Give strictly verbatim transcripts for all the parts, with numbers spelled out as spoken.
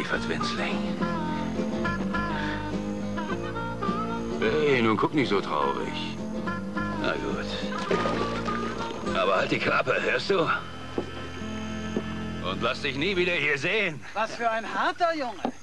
abgeliefert, Winzling. Hey, nun guck nicht so traurig. Na gut. Aber halt die Klappe, hörst du? Und lass dich nie wieder hier sehen. Was für ein harter Junge.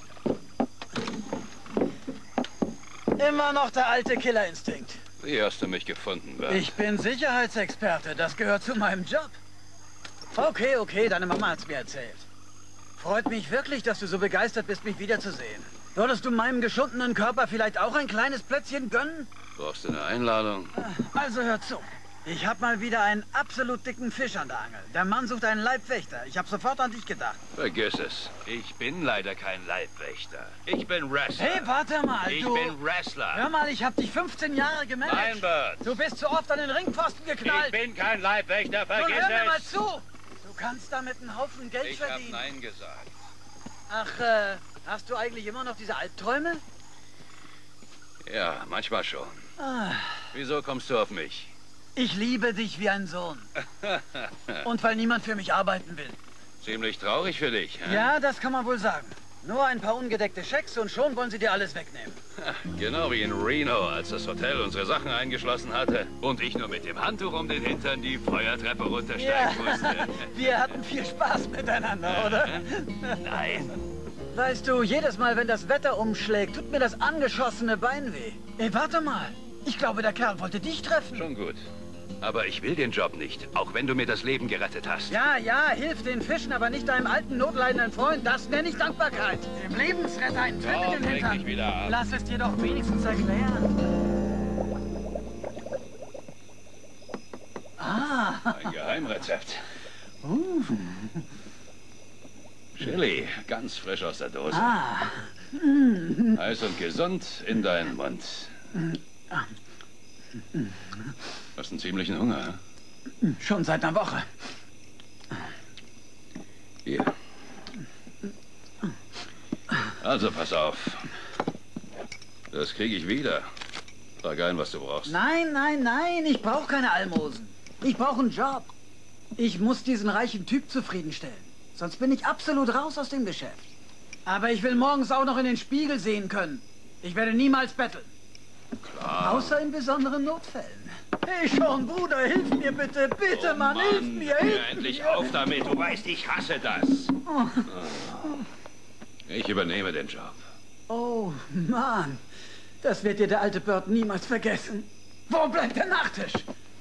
Immer noch der alte Killerinstinkt. Wie hast du mich gefunden, Bert? Ich bin Sicherheitsexperte. Das gehört zu meinem Job. Okay, okay, deine Mama hat's mir erzählt. Freut mich wirklich, dass du so begeistert bist, mich wiederzusehen. Würdest du meinem geschundenen Körper vielleicht auch ein kleines Plätzchen gönnen? Brauchst du eine Einladung? Also hör zu. Ich habe mal wieder einen absolut dicken Fisch an der Angel. Der Mann sucht einen Leibwächter. Ich habe sofort an dich gedacht. Vergiss es. Ich bin leider kein Leibwächter. Ich bin Wrestler. Hey, warte mal, ich du... Ich bin Wrestler. Hör mal, ich habe dich fünfzehn Jahre gemanagt. Nein, Bert. Du bist zu oft an den Ringpfosten geknallt. Ich bin kein Leibwächter, vergiss Nun, hör mir mal es. zu. Du kannst damit einen Haufen Geld ich verdienen. Ich habe Nein gesagt. Ach, äh, hast du eigentlich immer noch diese Albträume? Ja, manchmal schon. Ah. Wieso kommst du auf mich? Ich liebe dich wie ein Sohn. Und weil niemand für mich arbeiten will. Ziemlich traurig für dich, hä? Ja, das kann man wohl sagen. Nur ein paar ungedeckte Schecks und schon wollen sie dir alles wegnehmen. Genau wie in Reno, als das Hotel unsere Sachen eingeschlossen hatte und ich nur mit dem Handtuch um den Hintern die Feuertreppe runtersteigen ja. musste. Wir hatten viel Spaß miteinander, oder? Nein. Weißt du, jedes Mal, wenn das Wetter umschlägt, tut mir das angeschossene Bein weh. Ey, warte mal. Ich glaube, der Kerl wollte dich treffen. Schon gut. Aber ich will den Job nicht, auch wenn du mir das Leben gerettet hast. Ja, ja, hilf den Fischen, aber nicht deinem alten, notleidenden Freund. Das nenne ich Dankbarkeit. Dem Lebensretter einen Tritt in den Hintern. Mich wieder an. Lass es dir doch wenigstens erklären. Ah. Ein Geheimrezept. Uh. Chili, ganz frisch aus der Dose. Ah. Heiß und gesund in deinen Mund. Hast einen ziemlichen Hunger, hm? Schon seit einer Woche. Hier. Also, pass auf. Das kriege ich wieder. Frag ein, was du brauchst. Nein, nein, nein, ich brauche keine Almosen. Ich brauche einen Job. Ich muss diesen reichen Typ zufriedenstellen. Sonst bin ich absolut raus aus dem Geschäft. Aber ich will morgens auch noch in den Spiegel sehen können. Ich werde niemals betteln. Klar. Außer in besonderen Notfällen. Hey, Sean, Bruder, hilf mir bitte. Bitte, oh, Mann, Mann, hilf mir. Hilf hör endlich mir. auf damit. Du weißt, ich hasse das. Oh. Ich übernehme den Job. Oh, Mann. Das wird dir der alte Bird niemals vergessen. Wo bleibt der Nachtisch?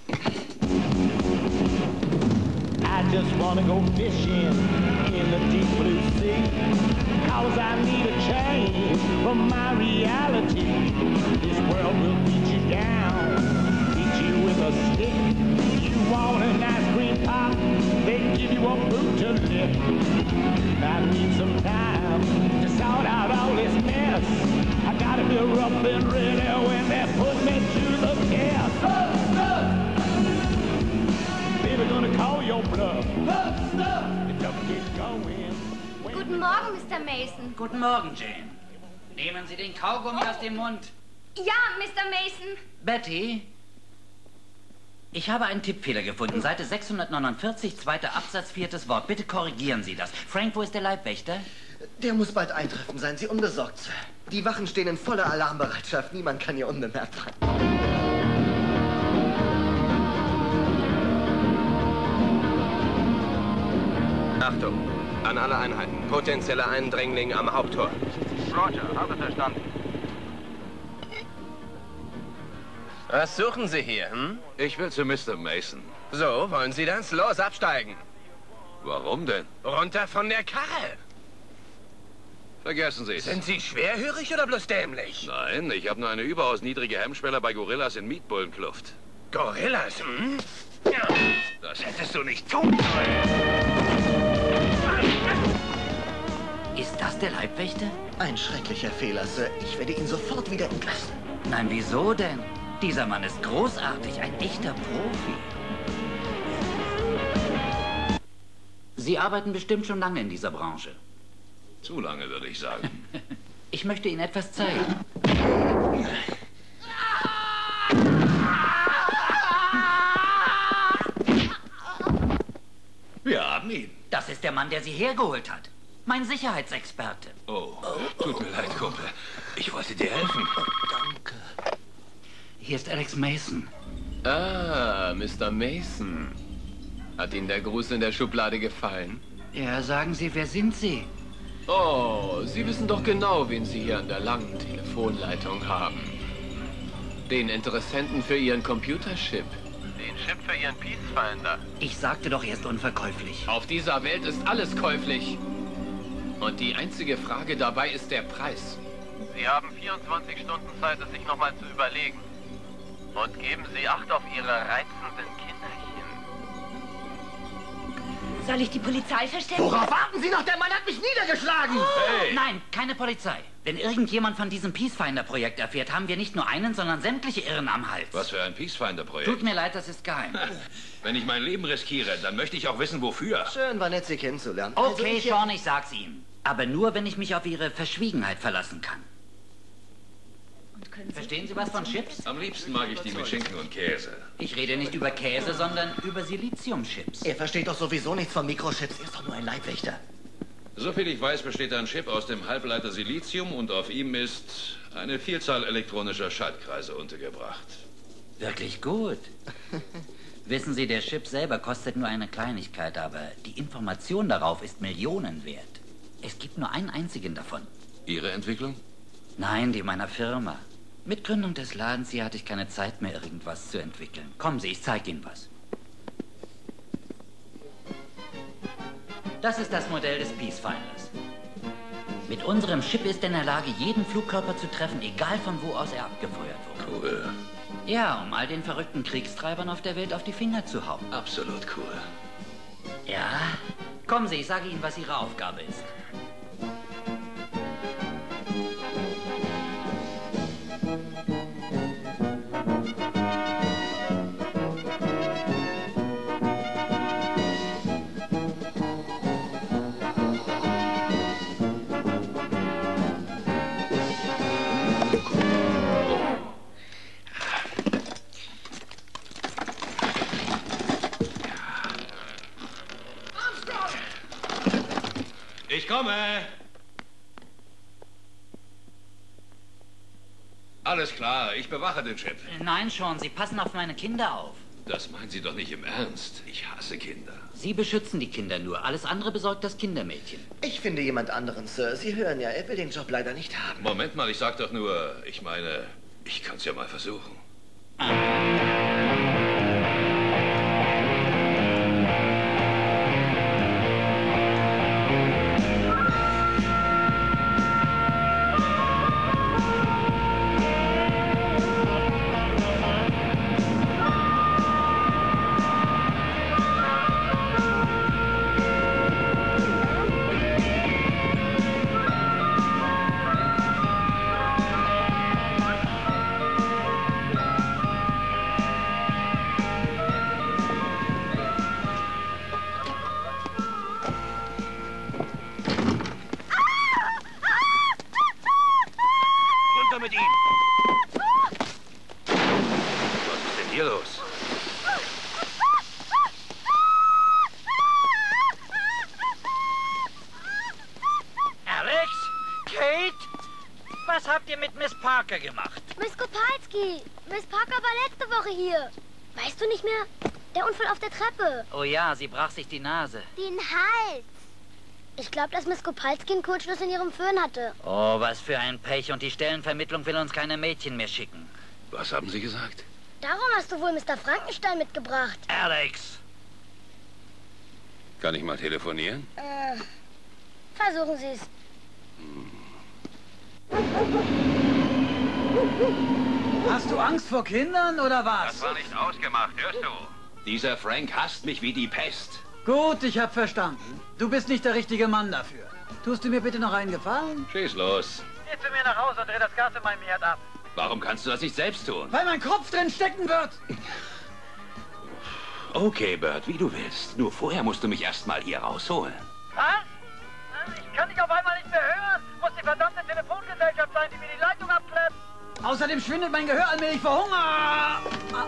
I just wanna go fishing in the deep blue sea, 'cause I need a change from my reality. This world will beat you down, beat you with a stick. You want an ice cream pop, they give you a boot to lick. I need some time to sort out all this mess. I gotta be rough and ready when they put me to the test. Baby, gonna call your bluff. It don't get going. Guten Morgen, Mister Mason. Guten Morgen, Jane. Nehmen Sie den Kaugummi aus dem Mund. Ja, Mister Mason. Betty, ich habe einen Tippfehler gefunden. Seite sechshundertneunundvierzig, zweiter Absatz, viertes Wort. Bitte korrigieren Sie das. Frank, wo ist der Leibwächter? Der muss bald eintreffen. Seien Sie unbesorgt, Sir. Die Wachen stehen in voller Alarmbereitschaft. Niemand kann hier unbemerkt rein. Achtung, an alle Einheiten. Potenzieller Eindringling am Haupttor. Roger, habe verstanden. Was suchen Sie hier, hm? Ich will zu Mister Mason. So, wollen Sie das? Los, absteigen. Warum denn? Runter von der Karre. Vergessen Sie es. Sind Sie schwerhörig oder bloß dämlich? Nein, ich habe nur eine überaus niedrige Hemmschwelle bei Gorillas in Mietbullenkluft. Gorillas, hm? Ja. Das hättest du nicht tun sollen. Ist das der Leibwächter? Ein schrecklicher Fehler, Sir. Ich werde ihn sofort wieder entlassen. Nein, wieso denn? Dieser Mann ist großartig, ein echter Profi. Sie arbeiten bestimmt schon lange in dieser Branche. Zu lange, würde ich sagen. Ich möchte Ihnen etwas zeigen. Wir haben ihn. Das ist der Mann, der Sie hergeholt hat. Mein Sicherheitsexperte. Oh, tut mir leid, Kumpel. Ich wollte dir helfen. Danke. Hier ist Alex Mason. Ah, Mister Mason. Hat Ihnen der Gruß in der Schublade gefallen? Ja, sagen Sie, wer sind Sie? Oh, Sie wissen doch genau, wen Sie hier an der langen Telefonleitung haben. Den Interessenten für Ihren Computerchip. Den Chip für Ihren Peacefinder. Ich sagte doch, er ist unverkäuflich. Auf dieser Welt ist alles käuflich. Und die einzige Frage dabei ist der Preis. Sie haben vierundzwanzig Stunden Zeit, es sich nochmal zu überlegen. Und geben Sie Acht auf Ihre reizenden Kinderchen. Soll ich die Polizei verständigen? Worauf warten Sie noch? Der Mann hat mich niedergeschlagen! Hey! Nein, keine Polizei. Wenn irgendjemand von diesem Peacefinder-Projekt erfährt, haben wir nicht nur einen, sondern sämtliche Irren am Hals. Was für ein Peacefinder-Projekt. Tut mir leid, das ist geheim. Wenn ich mein Leben riskiere, dann möchte ich auch wissen, wofür. Schön, war nett, Sie kennenzulernen. Also Okay, ich- Sean, ich sag's ihm. Aber nur, wenn ich mich auf Ihre Verschwiegenheit verlassen kann. Und können Sie Verstehen Sie was von Chips? Am liebsten mag ich die mit Schinken und Käse. Ich rede nicht über Käse, sondern über Siliziumchips. Er versteht doch sowieso nichts von Mikrochips. Er ist doch nur ein Leibwächter. Soviel ich weiß, besteht ein Chip aus dem Halbleiter Silizium und auf ihm ist eine Vielzahl elektronischer Schaltkreise untergebracht. Wirklich gut. Wissen Sie, der Chip selber kostet nur eine Kleinigkeit, aber die Information darauf ist Millionen wert. Es gibt nur einen einzigen davon. Ihre Entwicklung? Nein, die meiner Firma. Mit Gründung des Ladens hier hatte ich keine Zeit mehr, irgendwas zu entwickeln. Kommen Sie, ich zeige Ihnen was. Das ist das Modell des Peacefinders. Mit unserem Chip ist er in der Lage, jeden Flugkörper zu treffen, egal von wo aus er abgefeuert wurde. Cool. Ja, um all den verrückten Kriegstreibern auf der Welt auf die Finger zu hauen. Absolut cool. Ja? Kommen Sie, ich sage Ihnen, was Ihre Aufgabe ist. Ich komme. Alles klar, ich bewache den Chip. Nein, Sean, Sie passen auf meine Kinder auf. Das meinen Sie doch nicht im Ernst. Ich hasse Kinder. Sie beschützen die Kinder nur. Alles andere besorgt das Kindermädchen. Ich finde jemand anderen, Sir. Sie hören ja, er will den Job leider nicht haben. Moment mal, ich sag doch nur, ich meine, ich kann's ja mal versuchen. Runter mit ihm! Was ist denn hier los? Alex? Kate? Was habt ihr mit Miss Parker gemacht? Miss Kopalski, Miss Parker war letzte Woche hier. Weißt du nicht mehr? Der Unfall auf der Treppe. Oh ja, sie brach sich die Nase. Den Hals. Ich glaube, dass Miss Kopalski einen Kurzschluss in ihrem Föhn hatte. Oh, was für ein Pech. Und die Stellenvermittlung will uns keine Mädchen mehr schicken. Was haben Sie gesagt? Darum hast du wohl Mister Frankenstein mitgebracht. Alex! Kann ich mal telefonieren? Äh, versuchen Sie es. Hast du Angst vor Kindern oder was? Das war nicht ausgemacht, hörst du? Dieser Frank hasst mich wie die Pest. Gut, ich hab verstanden. Du bist nicht der richtige Mann dafür. Tust du mir bitte noch einen Gefallen? Schieß los. Geh zu mir nach Hause und dreh das Gas in meinem Herd ab. Warum kannst du das nicht selbst tun? Weil mein Kopf drin stecken wird. Okay, Bert, wie du willst. Nur vorher musst du mich erst mal hier rausholen. Was? Ich kann dich auf einmal nicht mehr hören. Muss die verdammte Telefongesellschaft sein, die mir die Leitung abklemmt. Außerdem schwindet mein Gehör allmählich vor Hunger. Ah.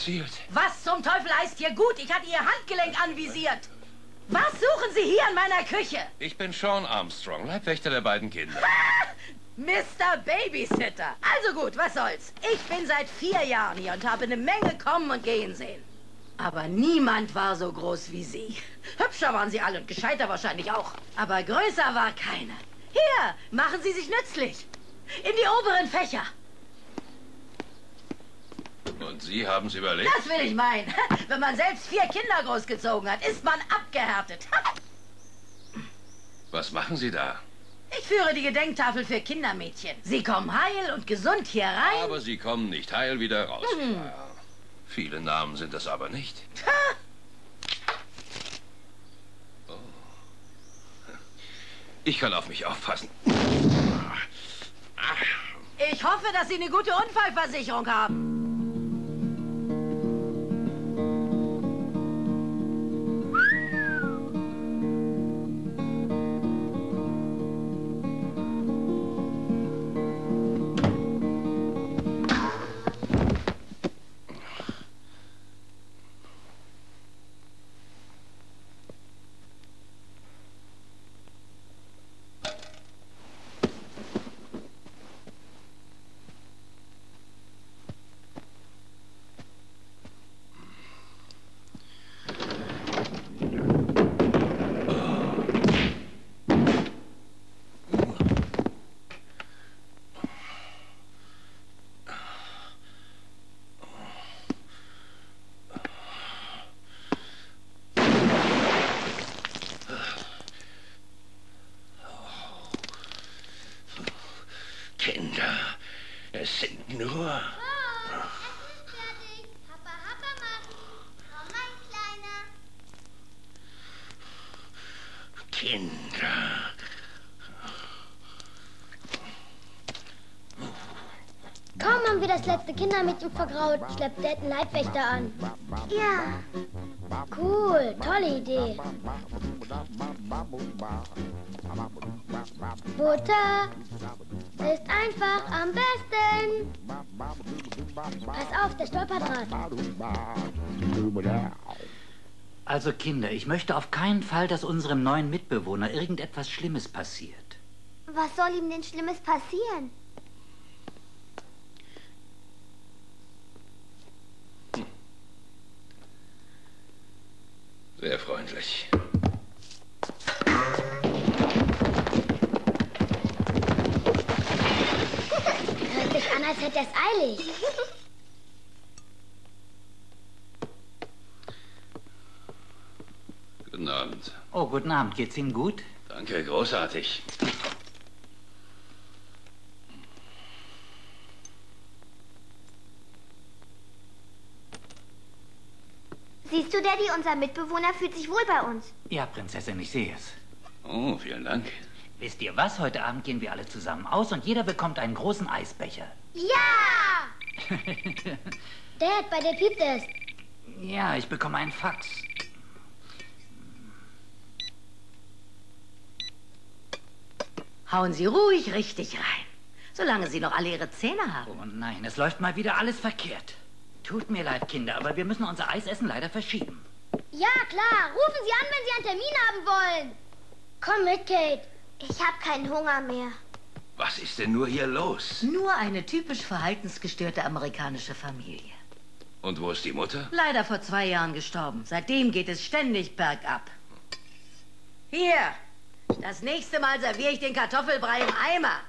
passiert? Was zum Teufel heißt hier gut? Ich hatte Ihr Handgelenk anvisiert. Was suchen Sie hier in meiner Küche? Ich bin Sean Armstrong, Leibwächter der beiden Kinder. Mister Babysitter. Also gut, was soll's. Ich bin seit vier Jahren hier und habe eine Menge kommen und gehen sehen. Aber niemand war so groß wie Sie. Hübscher waren Sie alle und gescheiter wahrscheinlich auch. Aber größer war keiner. Hier, machen Sie sich nützlich. In die oberen Fächer. Und Sie haben's überlebt? Das will ich meinen. Wenn man selbst vier Kinder großgezogen hat, ist man abgehärtet. Was machen Sie da? Ich führe die Gedenktafel für Kindermädchen. Sie kommen heil und gesund hier rein. Aber Sie kommen nicht heil wieder raus. Hm. Ja, viele Namen sind es aber nicht. Oh. Ich kann auf mich aufpassen. Ich hoffe, dass Sie eine gute Unfallversicherung haben. Kinder, es sind nur... Oh, Essen ist fertig. Happa, happa machen. Komm, mein Kleiner. Kinder. Kaum haben wir das letzte Kindermädchen vergrault, schleppt Dad einen Leibwächter an. Ja. Cool, tolle Idee. Butter ist einfach am besten. Pass auf, der Stolperdraht. Also Kinder, ich möchte auf keinen Fall, dass unserem neuen Mitbewohner irgendetwas Schlimmes passiert. Was soll ihm denn Schlimmes passieren? Sehr freundlich. Hört sich an, als hätte er es eilig. Guten Abend. Oh, guten Abend. Geht's Ihnen gut? Danke, großartig. Siehst du, Daddy, unser Mitbewohner fühlt sich wohl bei uns. Ja, Prinzessin, ich sehe es. Oh, vielen Dank. Wisst ihr was? Heute Abend gehen wir alle zusammen aus und jeder bekommt einen großen Eisbecher. Ja! Dad, bei dir piept es. Ja, ich bekomme einen Fax. Hauen Sie ruhig richtig rein, solange Sie noch alle Ihre Zähne haben. Oh nein, es läuft mal wieder alles verkehrt. Tut mir leid, Kinder, aber wir müssen unser Eisessen leider verschieben. Ja, klar. Rufen Sie an, wenn Sie einen Termin haben wollen. Komm mit, Kate. Ich habe keinen Hunger mehr. Was ist denn nur hier los? Nur eine typisch verhaltensgestörte amerikanische Familie. Und wo ist die Mutter? Leider vor zwei Jahren gestorben. Seitdem geht es ständig bergab. Hier, das nächste Mal serviere ich den Kartoffelbrei im Eimer.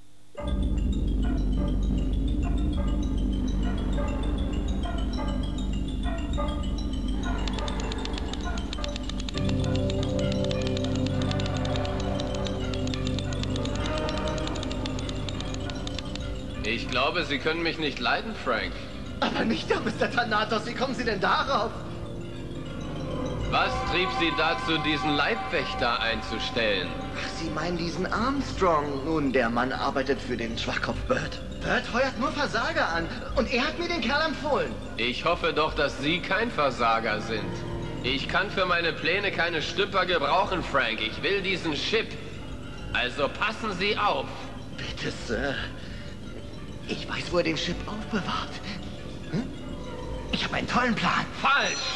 Ich glaube, Sie können mich nicht leiden, Frank. Aber nicht doch, Mister Thanatos. Wie kommen Sie denn darauf? Was trieb Sie dazu, diesen Leibwächter einzustellen? Ach, Sie meinen diesen Armstrong. Nun, der Mann arbeitet für den Schwachkopf Bird. Bird heuert nur Versager an. Und er hat mir den Kerl empfohlen. Ich hoffe doch, dass Sie kein Versager sind. Ich kann für meine Pläne keine Stümper gebrauchen, Frank. Ich will diesen Chip. Also passen Sie auf. Bitte, Sir. Ich weiß, wo er den Chip aufbewahrt. Hm? Ich habe einen tollen Plan. Falsch!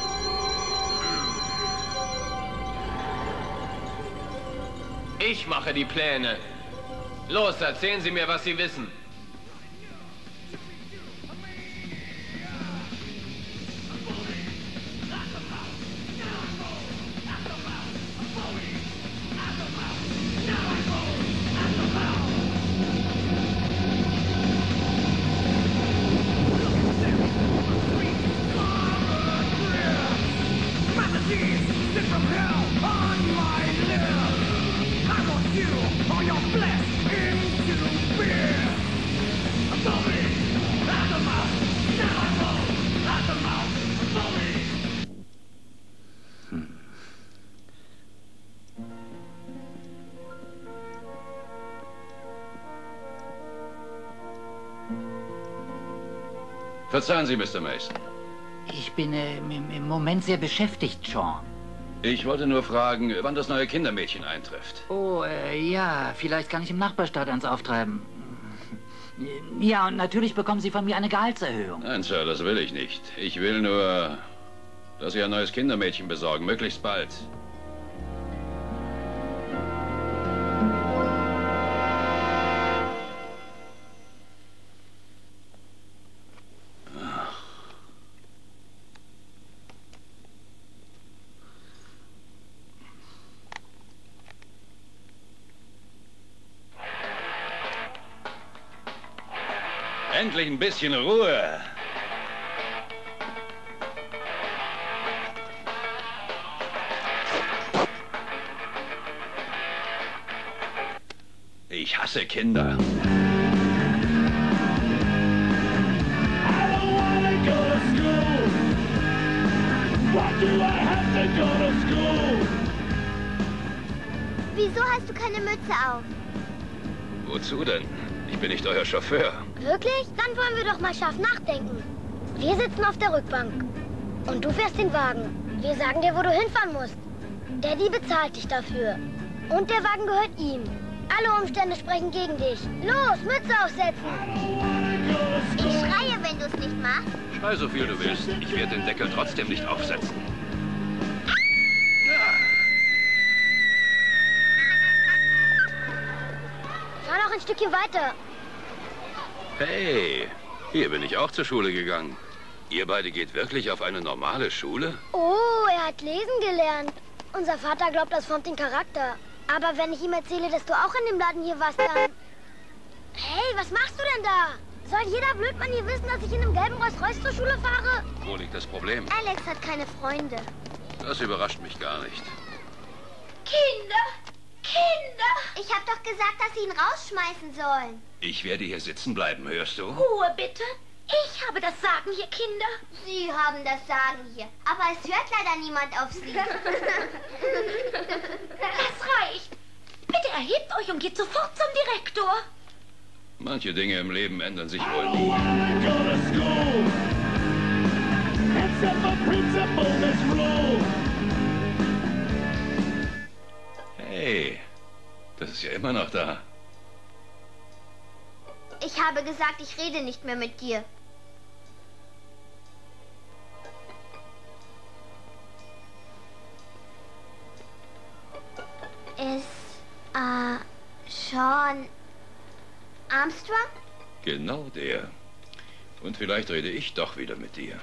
Ich mache die Pläne. Los, erzählen Sie mir, was Sie wissen. Verzeihen Sie, Mister Mason. Ich bin äh, im, im Moment sehr beschäftigt, Sean. Ich wollte nur fragen, wann das neue Kindermädchen eintrifft. Oh, äh, ja, vielleicht kann ich im Nachbarstadt eins auftreiben. Ja, und natürlich bekommen Sie von mir eine Gehaltserhöhung. Nein, Sir, das will ich nicht. Ich will nur, dass Sie ein neues Kindermädchen besorgen, möglichst bald. Endlich ein bisschen Ruhe. Ich hasse Kinder. Wieso hast du keine Mütze auf? Wozu denn? Ich bin nicht euer Chauffeur. Wirklich? Dann wollen wir doch mal scharf nachdenken. Wir sitzen auf der Rückbank. Und du fährst den Wagen. Wir sagen dir, wo du hinfahren musst. Daddy bezahlt dich dafür. Und der Wagen gehört ihm. Alle Umstände sprechen gegen dich. Los, Mütze aufsetzen. Ich schreie, wenn du es nicht machst. Schrei so viel du willst. Ich werde den Deckel trotzdem nicht aufsetzen. Fahr noch ein Stückchen weiter. Hey, hier bin ich auch zur Schule gegangen. Ihr beide geht wirklich auf eine normale Schule? Oh, er hat lesen gelernt. Unser Vater glaubt, das formt den Charakter. Aber wenn ich ihm erzähle, dass du auch in dem Laden hier warst, dann... Hey, was machst du denn da? Soll jeder Blödmann hier wissen, dass ich in einem gelben Rolls-Royce zur Schule fahre? Wo liegt das Problem? Alex hat keine Freunde. Das überrascht mich gar nicht. Kinder! Kinder! Ich hab doch gesagt, dass sie ihn rausschmeißen sollen. Ich werde hier sitzen bleiben, hörst du? Ruhe bitte. Ich habe das Sagen hier, Kinder. Sie haben das Sagen hier. Aber es hört leider niemand auf Sie. Das reicht. Bitte erhebt euch und geht sofort zum Direktor. Manche Dinge im Leben ändern sich wohl nie. Hey, das ist ja immer noch da. Ich habe gesagt, ich rede nicht mehr mit dir. Ist, äh, Sean Armstrong? Genau der. Und vielleicht rede ich doch wieder mit dir.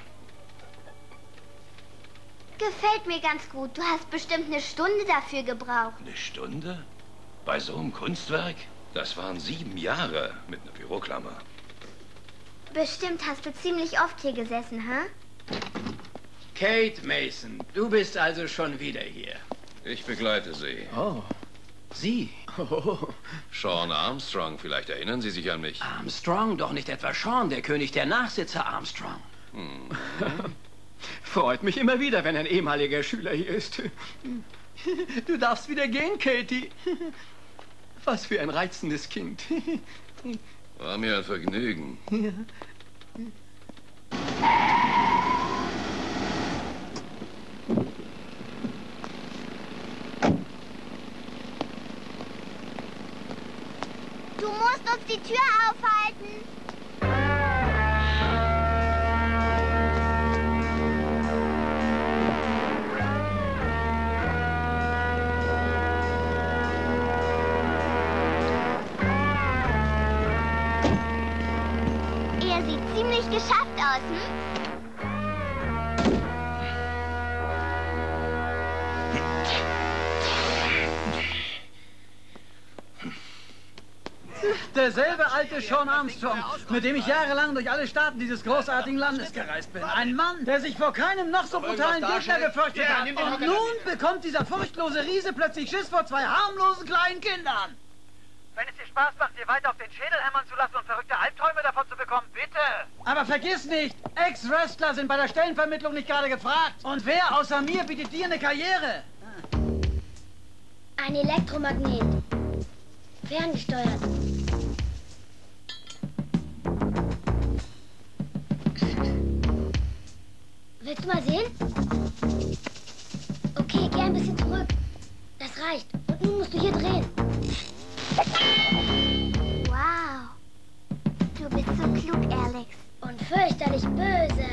Gefällt mir ganz gut. Du hast bestimmt eine Stunde dafür gebraucht. Eine Stunde? Bei so einem Kunstwerk? Das waren sieben Jahre mit einer Büroklammer. Bestimmt hast du ziemlich oft hier gesessen, hä? Kate Mason, du bist also schon wieder hier. Ich begleite Sie. Oh, Sie? Oh. Sean Armstrong, vielleicht erinnern Sie sich an mich. Armstrong, doch nicht etwa Sean, der König der Nachsitzer Armstrong. Hm. Freut mich immer wieder, wenn ein ehemaliger Schüler hier ist. Du darfst wieder gehen, Katie. Was für ein reizendes Kind. War mir ein Vergnügen. Ja. Du musst uns die Tür aufhalten. geschafft aus, hm? Derselbe alte Sean Armstrong, mit dem ich jahrelang durch alle Staaten dieses großartigen Landes gereist bin. Ein Mann, der sich vor keinem noch so brutalen Gegner gefürchtet hat. Und nun bekommt dieser furchtlose Riese plötzlich Schiss vor zwei harmlosen kleinen Kindern. Wenn es dir Spaß macht, dir weiter auf den Schädel hämmern zu lassen und verrückte Albträume davon zu bekommen, bitte! Aber vergiss nicht, Ex-Wrestler sind bei der Stellenvermittlung nicht gerade gefragt. Und wer außer mir bietet dir eine Karriere? Ein Elektromagnet. Ferngesteuert. Willst du mal sehen? Okay, geh ein bisschen zurück. Das reicht. Und nun musst du hier drehen. Wow. Du bist so klug, Alex. Und fürchterlich böse.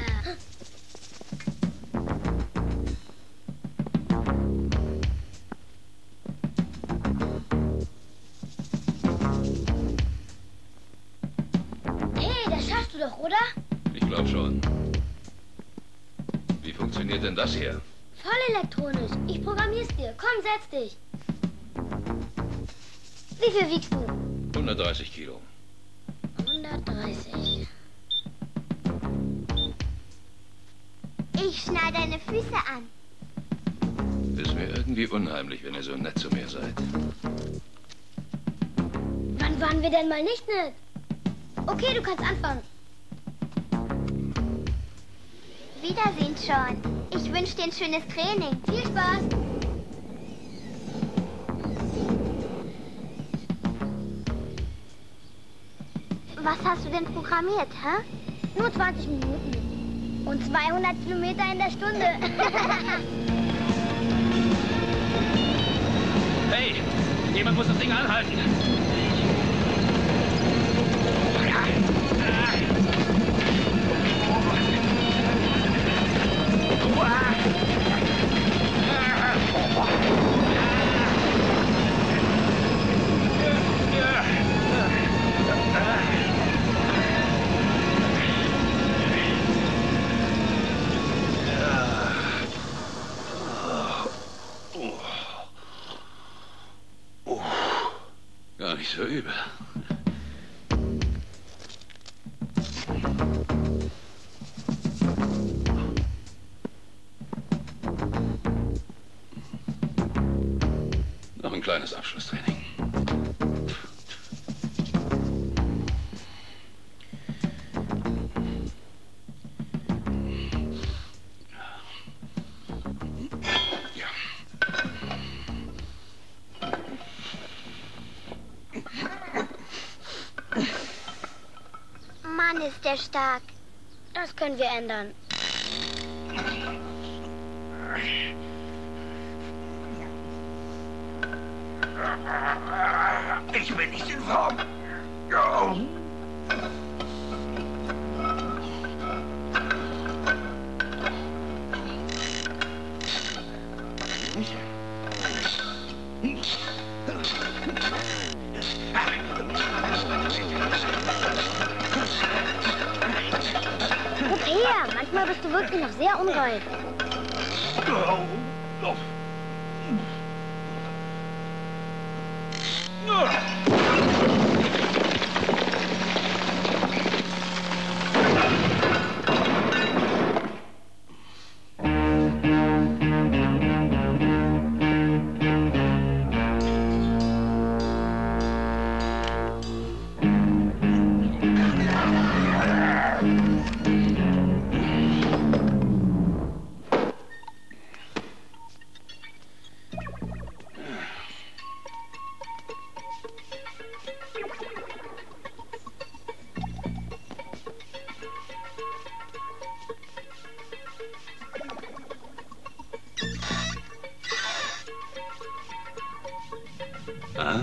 Hey, das schaffst du doch, oder? Ich glaube schon. Wie funktioniert denn das hier? Voll elektronisch. Ich programmier's dir. Komm, setz dich. Wie viel wiegst du? hundertdreißig Kilo. hundertdreißig. Ich schnall deine Füße an. Ist mir irgendwie unheimlich, wenn ihr so nett zu mir seid. Wann waren wir denn mal nicht nett? Okay, du kannst anfangen. Wiedersehen, Sean. Ich wünsche dir ein schönes Training. Viel Spaß. Was hast du denn programmiert, hä? Nur zwanzig Minuten. Und zweihundert Kilometer in der Stunde. Hey, jemand muss das Ding anhalten. Gar nicht so übel. Noch ein kleines Abschlusstraining. Mann, ist der stark. Das können wir ändern. Ich bin nicht in Form. Oh. Guck her, manchmal bist du wirklich noch sehr unreif. Ah?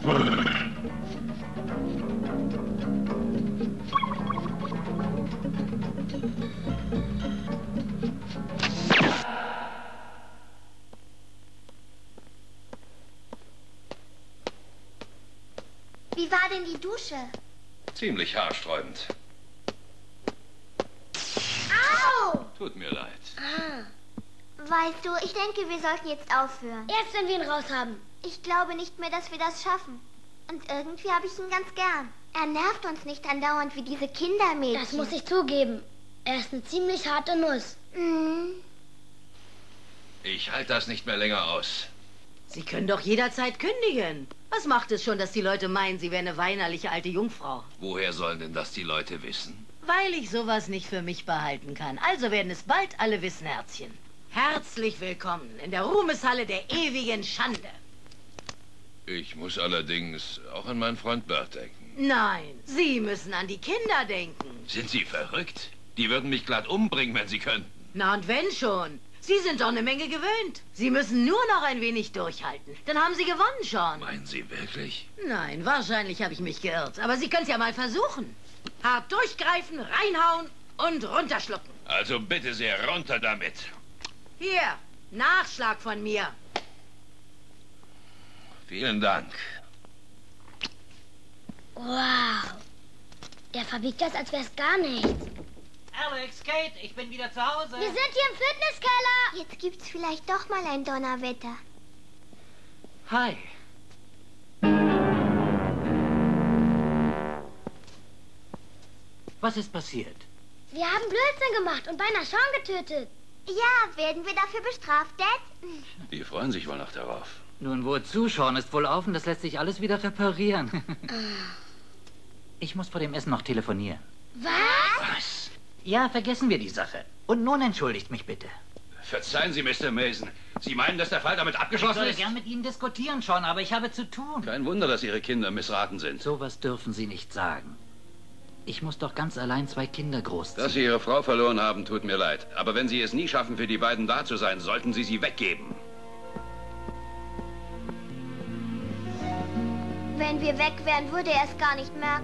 Wie war denn die Dusche? Ziemlich haarsträubend. Au! Tut mir leid. Ah. Weißt du, ich denke, wir sollten jetzt aufhören. Erst wenn wir ihn raus haben. Ich glaube nicht mehr, dass wir das schaffen. Und irgendwie habe ich ihn ganz gern. Er nervt uns nicht andauernd wie diese Kindermädchen. Das muss ich zugeben. Er ist eine ziemlich harte Nuss. Mhm. Ich halte das nicht mehr länger aus. Sie können doch jederzeit kündigen. Was macht es schon, dass die Leute meinen, Sie wären eine weinerliche alte Jungfrau? Woher sollen denn das die Leute wissen? Weil ich sowas nicht für mich behalten kann. Also werden es bald alle wissen, Herzchen. Herzlich willkommen in der Ruhmeshalle der ewigen Schande. Ich muss allerdings auch an meinen Freund Bert denken. Nein, Sie müssen an die Kinder denken. Sind Sie verrückt? Die würden mich glatt umbringen, wenn sie könnten. Na und wenn schon. Sie sind doch eine Menge gewöhnt. Sie müssen nur noch ein wenig durchhalten. Dann haben Sie gewonnen schon. Meinen Sie wirklich? Nein, wahrscheinlich habe ich mich geirrt. Aber Sie können es ja mal versuchen. Hart durchgreifen, reinhauen und runterschlucken. Also bitte sehr, runter damit. Hier, Nachschlag von mir. Vielen Dank. Wow. Der verbiegt das, als wäre es gar nichts. Alex, Kate, ich bin wieder zu Hause. Wir sind hier im Fitnesskeller. Jetzt gibt's vielleicht doch mal ein Donnerwetter. Hi. Was ist passiert? Wir haben Blödsinn gemacht und beinahe Sean getötet. Ja, werden wir dafür bestraft, Dad? Die freuen sich wohl noch darauf. Nun, wozu? Sean ist wohl auf und das lässt sich alles wieder reparieren. Ich muss vor dem Essen noch telefonieren. Was? Was? Ja, vergessen wir die Sache. Und nun entschuldigt mich bitte. Verzeihen Sie, Mister Mason. Sie meinen, dass der Fall damit Ich abgeschlossen würde ist? gern mit Ihnen diskutieren, Sean, aber ich habe zu tun. Kein Wunder, dass Ihre Kinder missraten sind. Sowas dürfen Sie nicht sagen. Ich muss doch ganz allein zwei Kinder großziehen. Dass Sie Ihre Frau verloren haben, tut mir leid. Aber wenn Sie es nie schaffen, für die beiden da zu sein, sollten Sie sie weggeben. Wenn wir weg wären, würde er es gar nicht merken.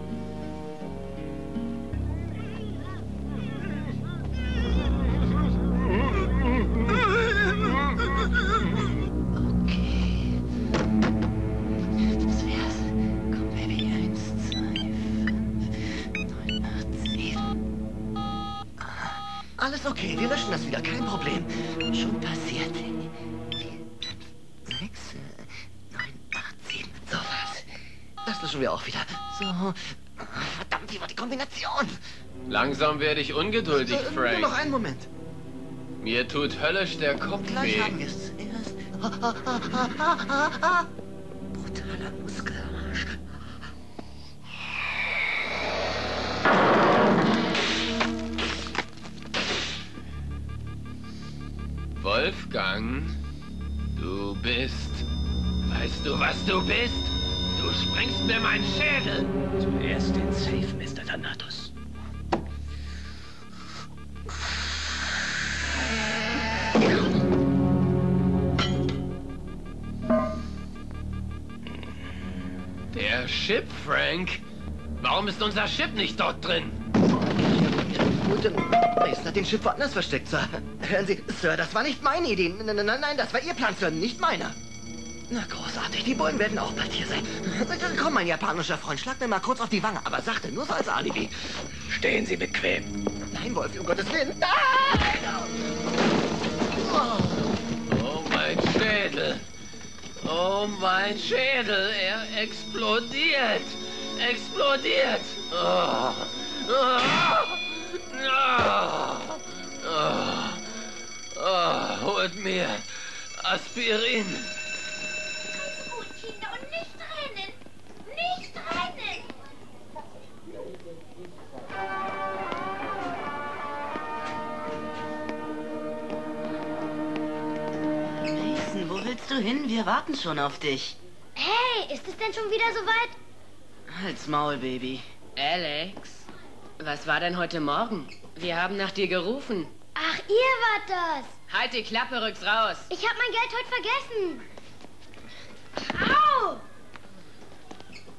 Das wär's. Komm, Baby. Eins, zwei, fünf, neun, acht, sieben. Alles okay, wir löschen das wieder, kein Problem. Schon passiert. Vier, fünf, sechs, neun, acht, sieben. So was. Das löschen wir auch wieder. So. Verdammt, wie war die Kombination? Langsam werde ich ungeduldig, Äh, Frank. Nur noch einen Moment. Mir tut höllisch der Kopf Gleich weh. haben wir es zuerst. Brutaler Muskelarsch. Wolfgang, du bist... Weißt du, was du bist? Du sprengst mir meinen Schädel. Zuerst den Safe, Mister Thanatos. Der Chip, Frank? Warum ist unser Chip nicht dort drin? Gut, Mason hat den Chip woanders versteckt, Sir. Hören Sie, Sir, das war nicht meine Idee. Nein, nein, nein, das war Ihr Plan, Sir, nicht meiner. Na, großartig, die Bullen werden auch bald hier sein. Komm, mein japanischer Freund, schlag mir mal kurz auf die Wange, aber sachte, nur so als Alibi. Stehen Sie bequem. Nein, Wolfi, um Gottes Willen. Nein! Oh, mein Schädel. Oh, mein Schädel. Er explodiert. Explodiert. Oh. Oh. Oh. Oh. Oh. Holt mir Aspirin. Ganz gut, Kinder, und nicht rennen. Nicht rennen. Mason, wo willst du hin? Wir warten schon auf dich. Hey, ist es denn schon wieder soweit? Halt's Maul, Baby. Alex, was war denn heute Morgen? Wir haben nach dir gerufen. Ach, ihr wart das. Halt die Klappe, rück's raus. Ich hab mein Geld heute vergessen. Au!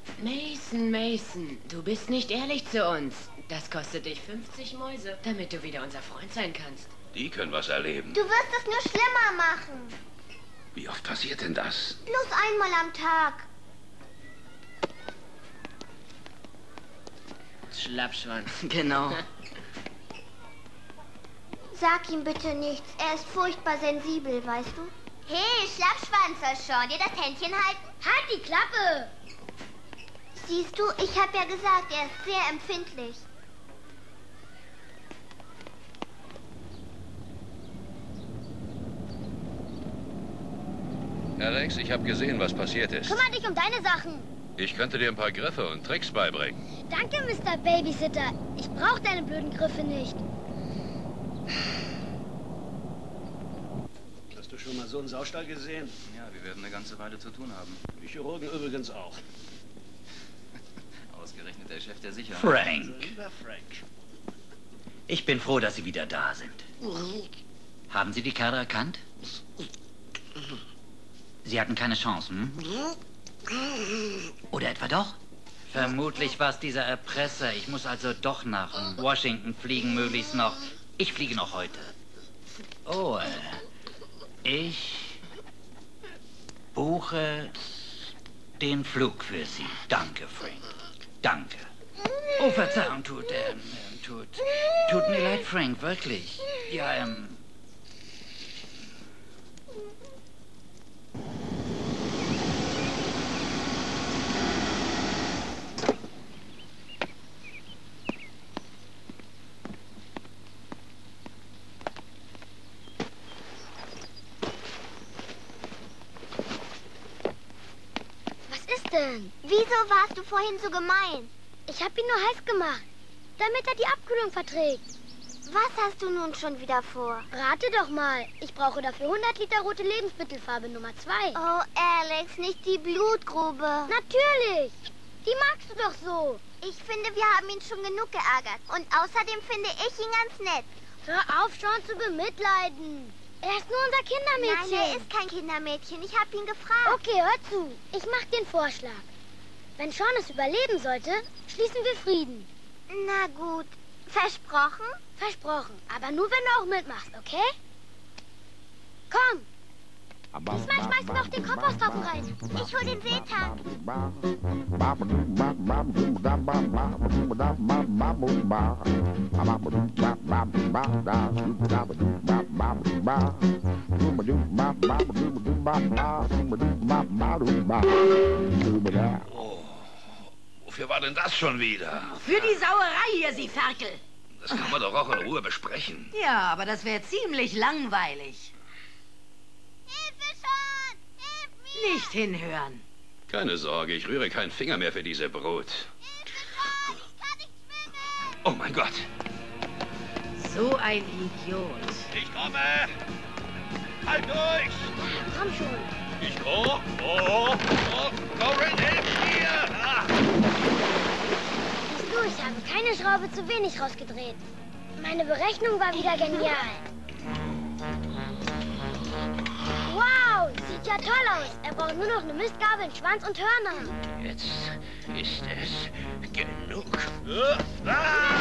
Mason, Mason, du bist nicht ehrlich zu uns. Das kostet dich fünfzig Mäuse, damit du wieder unser Freund sein kannst. Die können was erleben. Du wirst es nur schlimmer machen. Wie oft passiert denn das? Bloß einmal am Tag. Schlappschwanz. Genau. Sag ihm bitte nichts. Er ist furchtbar sensibel, weißt du? Hey, Schlappschwanz, soll schon dir das Händchen halten? Halt die Klappe! Siehst du, ich habe ja gesagt, er ist sehr empfindlich. Alex, ich habe gesehen, was passiert ist. Kümmer dich um deine Sachen. Ich könnte dir ein paar Griffe und Tricks beibringen. Danke, Mister Babysitter. Ich brauche deine blöden Griffe nicht. Hast du schon mal so einen Saustall gesehen? Ja, wir werden eine ganze Weile zu tun haben. Die Chirurgen übrigens auch. Ausgerechnet der Chef der Sicherheit. Frank. Lieber Frank. Ich bin froh, dass Sie wieder da sind. Haben Sie die Kerle erkannt? Sie hatten keine Chance, hm? Oder etwa doch? Vermutlich war es dieser Erpresser. Ich muss also doch nach Washington fliegen, möglichst noch. Ich fliege noch heute. Oh, äh, ich buche den Flug für Sie. Danke, Frank. Danke. Oh, Verzeihung, tut, ähm, tut, tut mir leid, Frank, wirklich. Ja, ähm... Denn? Wieso warst du vorhin so gemein? Ich habe ihn nur heiß gemacht, damit er die Abkühlung verträgt. Was hast du nun schon wieder vor? Rate doch mal. Ich brauche dafür hundert Liter rote Lebensmittelfarbe Nummer zwei. Oh, Alex, nicht die Blutgrube. Natürlich. Die magst du doch so. Ich finde, wir haben ihn schon genug geärgert. Und außerdem finde ich ihn ganz nett. Hör auf, Sean zu bemitleiden. Er ist nur unser Kindermädchen. Nein, er ist kein Kindermädchen. Ich habe ihn gefragt. Okay, hör zu. Ich mach den Vorschlag. Wenn Sean es überleben sollte, schließen wir Frieden. Na gut. Versprochen? Versprochen. Aber nur, wenn du auch mitmachst, okay? Komm. Diesmal schmeißen wir auch den Komposthaufen rein. Ich hol den Seetank. Oh, wofür war denn das schon wieder? Für die Sauerei hier, Sie Ferkel. Das kann man doch auch in Ruhe besprechen. Ja, aber das wäre ziemlich langweilig. Hilfe schon! Hilf mir! Nicht hinhören. Keine Sorge, ich rühre keinen Finger mehr für diese Brut. Hilfe schon! Ich kann nicht schwimmen! Oh mein Gott! So ein Idiot. Ich komme! Halt durch! Komm schon. Ich komme! Oh, oh, Corin, hilf mir! Ah. Siehst du, ich habe keine Schraube zu wenig rausgedreht. Meine Berechnung war wieder genial. Wow, sieht ja toll aus. Er braucht nur noch eine Mistgabel, einen Schwanz und Hörner. Jetzt ist es genug. Ah!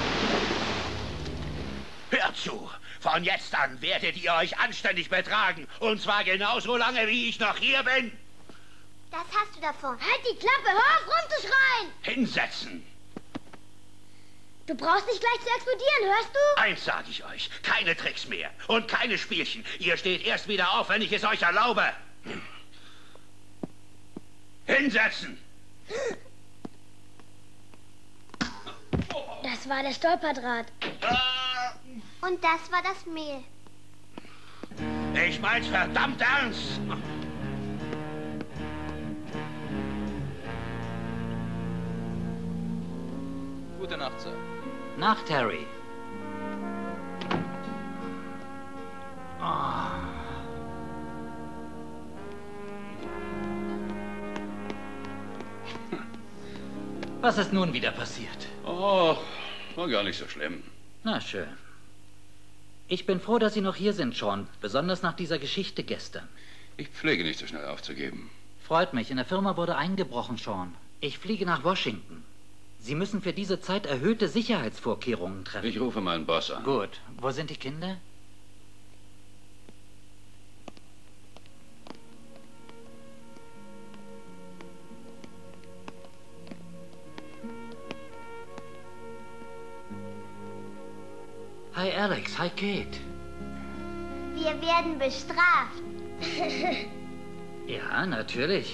Hört zu! Von jetzt an werdet ihr euch anständig betragen. Und zwar genauso lange, wie ich noch hier bin. Das hast du davon. Halt die Klappe, hör auf rumzuschreien! Hinsetzen. Du brauchst nicht gleich zu explodieren, hörst du? Eins sage ich euch, keine Tricks mehr und keine Spielchen. Ihr steht erst wieder auf, wenn ich es euch erlaube. Hinsetzen! Das war der Stolperdraht. Und das war das Mehl. Ich mein's verdammt ernst. Gute Nacht, Sir. Nacht, Harry. Oh. Was ist nun wieder passiert? Oh, war gar nicht so schlimm. Na schön. Ich bin froh, dass Sie noch hier sind, Sean. Besonders nach dieser Geschichte gestern. Ich pflege nicht so schnell aufzugeben. Freut mich. In der Firma wurde eingebrochen, Sean. Ich fliege nach Washington. Sie müssen für diese Zeit erhöhte Sicherheitsvorkehrungen treffen. Ich rufe meinen Boss an. Gut. Wo sind die Kinder? Hi Alex, hi Kate. Wir werden bestraft. Ja, natürlich.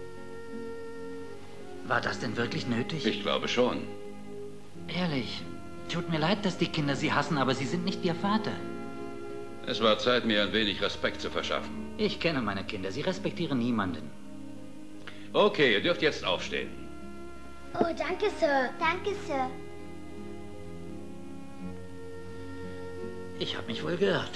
War das denn wirklich nötig? Ich glaube schon. Ehrlich, tut mir leid, dass die Kinder Sie hassen, aber Sie sind nicht Ihr Vater. Es war Zeit, mir ein wenig Respekt zu verschaffen. Ich kenne meine Kinder. Sie respektieren niemanden. Okay, ihr dürft jetzt aufstehen. Oh, danke, Sir. Danke, Sir. Ich habe mich wohl geirrt.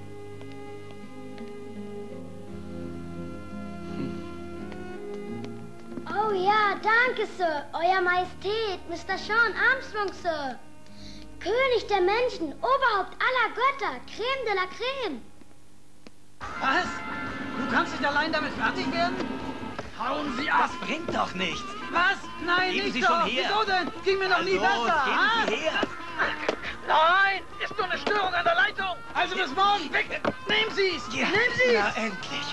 Oh ja, danke, Sir. Euer Majestät, Mister Sean Armstrong, Sir. König der Menschen, Oberhaupt aller Götter, Creme de la Creme. Was? Du kannst nicht allein damit fertig werden? Hauen Sie ab! Das bringt doch nichts. Was? Nein, Geben nicht Sie doch. schon her. Wieso denn? Ging mir noch nie Also, besser. geben ha? Sie her. Nein, ist nur eine Störung an der Leitung. Also bis morgen. Weg. Nehmen Sie es. Ja, Nehmen Sie na es. endlich.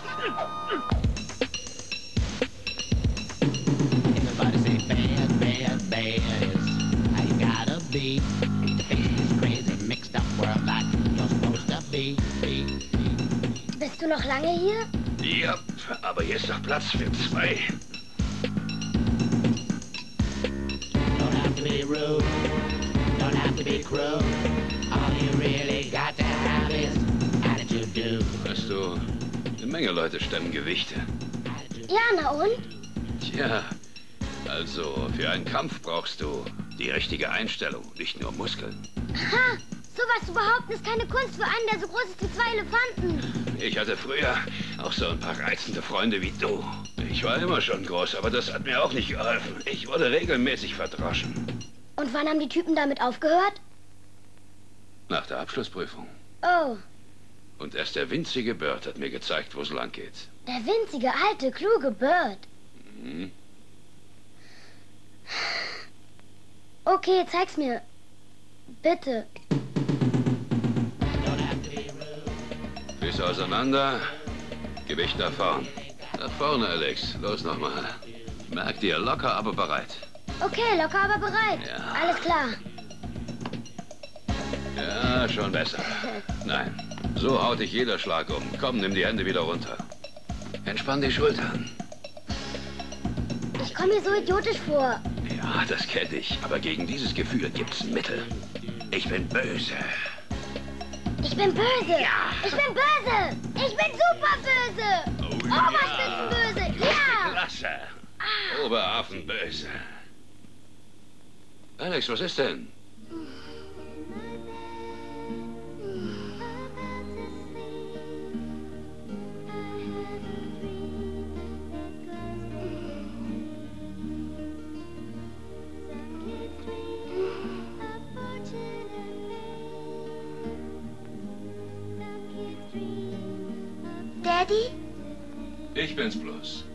Everybody say bad, bad, bad is how you gotta be. To face this crazy mixed up world like you're supposed to be. be, be. Bist du noch lange hier? Ja, aber hier ist doch Platz für zwei. Don't have to be rude, don't have to be cruel. All you really got to have is attitude do. Weißt du, eine Menge Leute stemmen Gewichte. Ja, na und? Tja, also für einen Kampf brauchst du die richtige Einstellung, nicht nur Muskeln. Ha! Sowas zu behaupten ist keine Kunst für einen, der so groß ist wie zwei Elefanten. Ich hatte früher auch so ein paar reizende Freunde wie du. Ich war immer schon groß, aber das hat mir auch nicht geholfen. Ich wurde regelmäßig verdroschen. Und wann haben die Typen damit aufgehört? Nach der Abschlussprüfung. Oh, Und erst der winzige Bird hat mir gezeigt, wo es lang geht. der winzige, alte, kluge Bird. Hm? Okay, zeig's mir. Bitte. Füße auseinander, Gewicht nach vorn. Nach vorne, Alex. Los nochmal. Merk dir, locker, aber bereit. Okay, locker, aber bereit. Ja. Alles klar. Ja, schon besser. Nein, so haut dich jeder Schlag um. Komm, nimm die Hände wieder runter. Entspann die Schultern. Ich komme mir so idiotisch vor. Ja, das kenne ich. Aber gegen dieses Gefühl gibt's ein Mittel. Ich bin böse. Ich bin böse. Ja. Ich bin böse. Ich bin super böse. Oh, Oberspitzenböse. Ja. Klasse. Oberaffenböse. Alex, was ist denn? Daddy? Ich bin's bloß.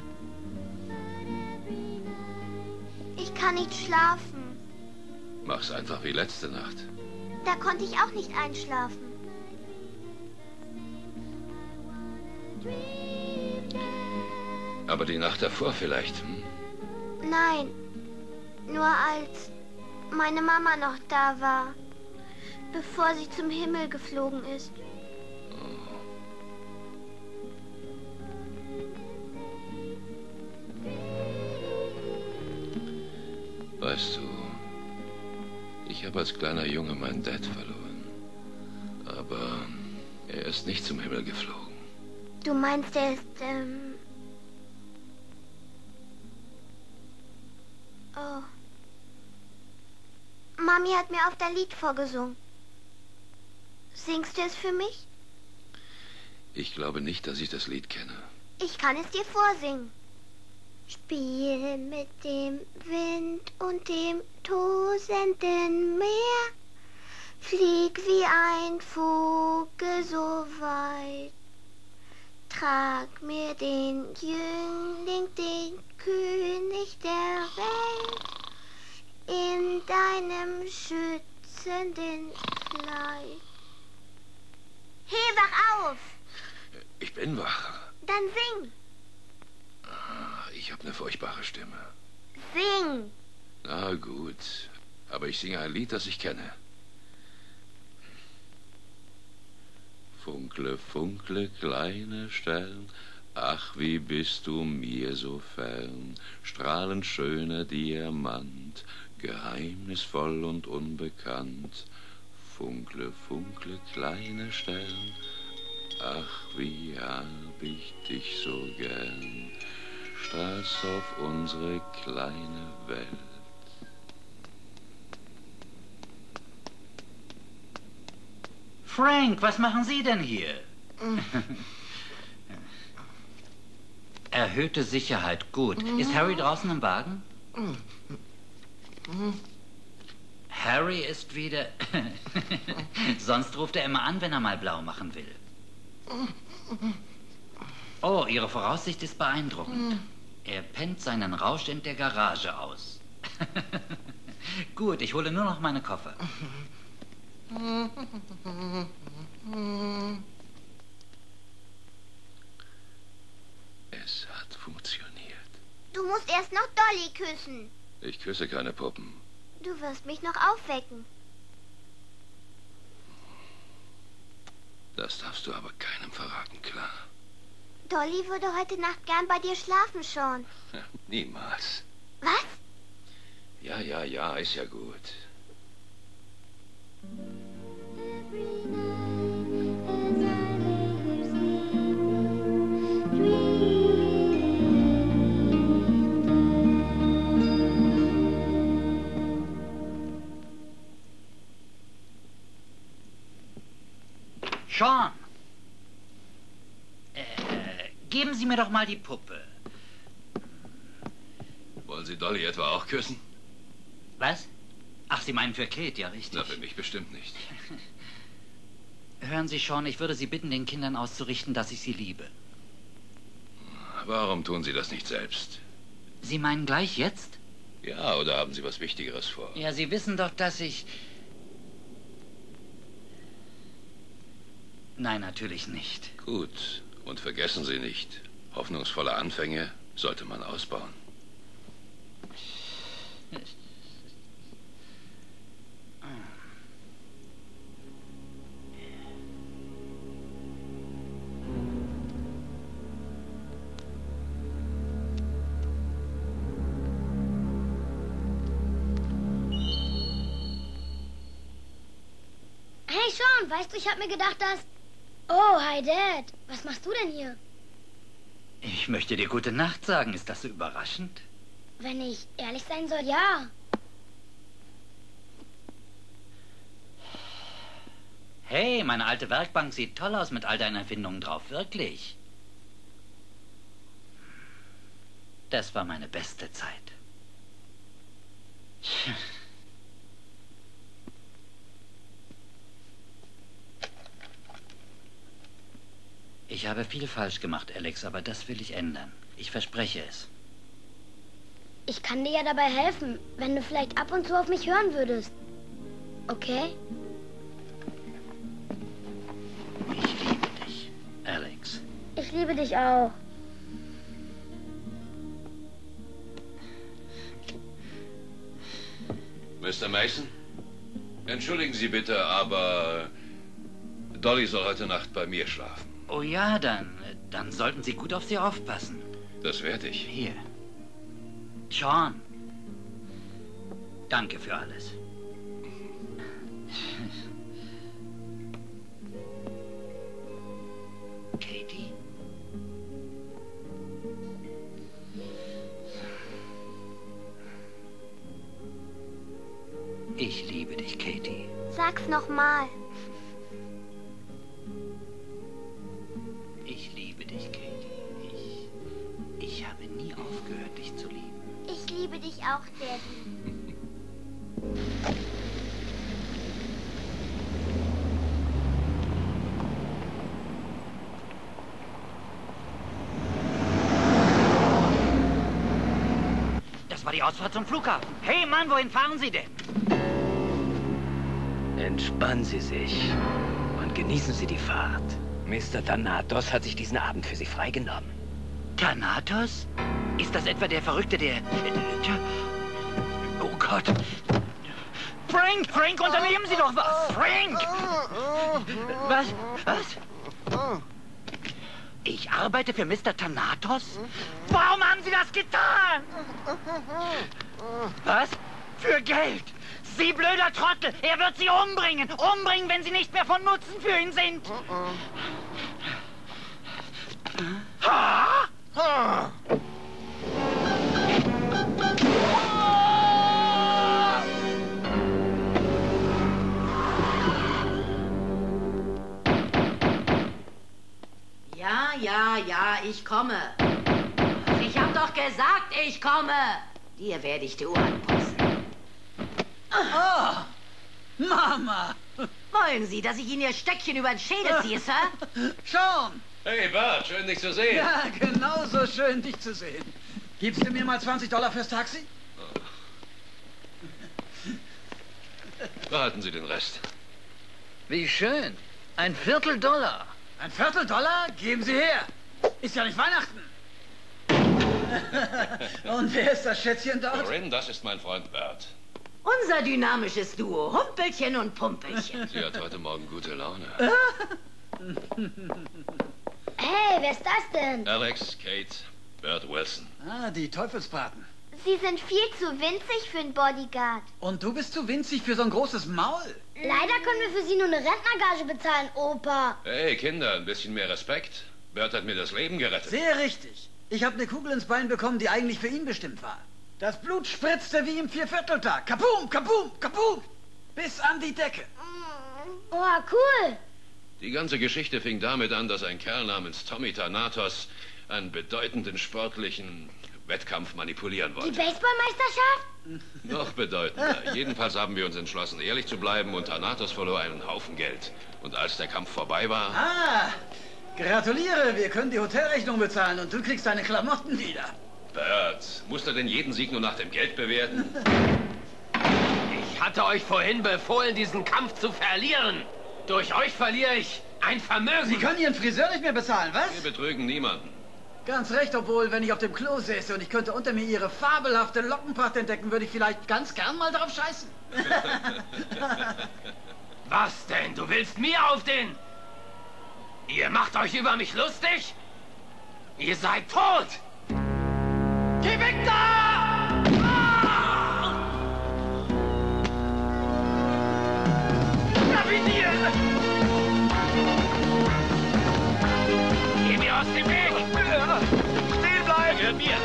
Ich kann nicht schlafen. Mach's einfach wie letzte Nacht. Da konnte ich auch nicht einschlafen. Aber die Nacht davor vielleicht. Hm? Nein, nur als meine Mama noch da war, bevor sie zum Himmel geflogen ist. Weißt du, ich habe als kleiner Junge meinen Dad verloren. Aber er ist nicht zum Himmel geflogen. Du meinst, er ist, ähm... Oh. Mami hat mir oft ein Lied vorgesungen. Singst du es für mich? Ich glaube nicht, dass ich das Lied kenne. Ich kann es dir vorsingen. Spiel mit dem Wind und dem tosenden Meer. Flieg wie ein Vogel so weit. Trag mir den Jüngling, den König der Welt, in deinem schützenden Kleid. Hey, wach auf! Ich bin wach. Dann sing. Ah, ich habe eine furchtbare Stimme. Sing. Na gut, aber ich singe ein Lied, das ich kenne. Funkle, funkle, kleine Stern, ach, wie bist du mir so fern, strahlend schöner Diamant, geheimnisvoll und unbekannt. Funkle, funkle, kleine Stern, ach, wie hab ich dich so gern, strahlst auf unsere kleine Welt. Frank, was machen Sie denn hier? Erhöhte Sicherheit, gut. Ist Harry draußen im Wagen? Harry ist wieder... Sonst ruft er immer an, wenn er mal blau machen will. Oh, Ihre Voraussicht ist beeindruckend. Er pennt seinen Rausch in der Garage aus. Gut, ich hole nur noch meine Koffer. Es hat funktioniert. Du musst erst noch Dolly küssen. Ich küsse keine Puppen. Du wirst mich noch aufwecken. Das darfst du aber keinem verraten, klar? Dolly würde heute Nacht gern bei dir schlafen, Sean. Ja, niemals. Was? Ja, ja, ja, ist ja gut. Sean! Äh, geben Sie mir doch mal die Puppe. Wollen Sie Dolly etwa auch küssen? Was? Ach, Sie meinen für Kate, ja, richtig. Na, für mich bestimmt nicht. Hören Sie, Sean, ich würde Sie bitten, den Kindern auszurichten, dass ich sie liebe. Warum tun Sie das nicht selbst? Sie meinen gleich jetzt? Ja, oder haben Sie was Wichtigeres vor? Ja, Sie wissen doch, dass ich... Nein, natürlich nicht. Gut. Und vergessen Sie nicht, hoffnungsvolle Anfänge sollte man ausbauen. Hey Sean, weißt du, ich habe mir gedacht, dass... Oh, hi Dad. Was machst du denn hier? Ich möchte dir gute Nacht sagen. Ist das so überraschend? Wenn ich ehrlich sein soll, ja. Hey, meine alte Werkbank sieht toll aus mit all deinen Erfindungen drauf. Wirklich. Das war meine beste Zeit. Ich habe viel falsch gemacht, Alex, aber das will ich ändern. Ich verspreche es. Ich kann dir ja dabei helfen, wenn du vielleicht ab und zu auf mich hören würdest. Okay? Ich liebe dich, Alex. Ich liebe dich auch. Mister Mason? Entschuldigen Sie bitte, aber Dolly soll heute Nacht bei mir schlafen. Oh ja, dann, dann sollten Sie gut auf sie aufpassen. Das werde ich. Hier. Sean. Danke für alles. Katie? Ich liebe dich, Katie. Sag's noch mal. Ich liebe dich, Katie. Ich, ich habe nie aufgehört, dich zu lieben. Ich liebe dich auch, Daddy. die Ausfahrt zum Flughafen. Hey Mann, wohin fahren Sie denn? Entspannen Sie sich und genießen Sie die Fahrt. Mister Thanatos hat sich diesen Abend für Sie freigenommen. Thanatos? Ist das etwa der Verrückte, der... Oh Gott. Frank, Frank, unternehmen Sie doch was! Frank! Was? Was? Ich arbeite für Mister Thanatos? Warum haben Sie das getan? Was? Für Geld? Sie blöder Trottel! Er wird Sie umbringen! Umbringen, wenn Sie nicht mehr von Nutzen für ihn sind! Ha? Ha? Ja, ja, ja, ich komme. Ich hab doch gesagt, ich komme. Dir werde ich die Ohren putzen. Oh, Mama! Wollen Sie, dass ich Ihnen Ihr Stöckchen über den Schädel ziehe, Sir? Schon! Hey Bert, schön dich zu sehen. Ja, genauso schön, dich zu sehen. Gibst du mir mal zwanzig Dollar fürs Taxi? Behalten Sie den Rest. Wie schön. Ein Viertel Dollar. Ein Viertel Dollar? Geben Sie her. Ist ja nicht Weihnachten. Und wer ist das Schätzchen dort? Corinne, das ist mein Freund Bert. Unser dynamisches Duo, Humpelchen und Pumpelchen. Sie hat heute Morgen gute Laune. Hey, wer ist das denn? Alex, Kate, Bert Wilson. Ah, die Teufelsbraten. Sie sind viel zu winzig für einen Bodyguard. Und du bist zu winzig für so ein großes Maul. Leider können wir für Sie nur eine Rentnergage bezahlen, Opa. Hey, Kinder, ein bisschen mehr Respekt. Bert hat mir das Leben gerettet. Sehr richtig. Ich habe eine Kugel ins Bein bekommen, die eigentlich für ihn bestimmt war. Das Blut spritzte wie im Viervierteltag. Kapum, kapum, kapum. Bis an die Decke. Oh, cool. Die ganze Geschichte fing damit an, dass ein Kerl namens Tommy Thanatos einen bedeutenden sportlichen Wettkampf manipulieren wollte. Die Baseballmeisterschaft? Noch bedeutender. Jedenfalls haben wir uns entschlossen, ehrlich zu bleiben, und Thanatos verlor einen Haufen Geld. Und als der Kampf vorbei war... Ah, gratuliere, wir können die Hotelrechnung bezahlen und du kriegst deine Klamotten wieder. Bert, muss er denn jeden Sieg nur nach dem Geld bewerten? Ich hatte euch vorhin befohlen, diesen Kampf zu verlieren. Durch euch verliere ich ein Vermögen. Sie können Ihren Friseur nicht mehr bezahlen, was? Wir betrügen niemanden. Ganz recht, obwohl, wenn ich auf dem Klo säße und ich könnte unter mir Ihre fabelhafte Lockenpracht entdecken, würde ich vielleicht ganz gern mal drauf scheißen. Was denn? Du willst mir auf den... Ihr macht euch über mich lustig? Ihr seid tot! Geh weg da! Ah! Kapitieren! Geh mir aus dem Weg! Stehen bleiben! Gehört mir!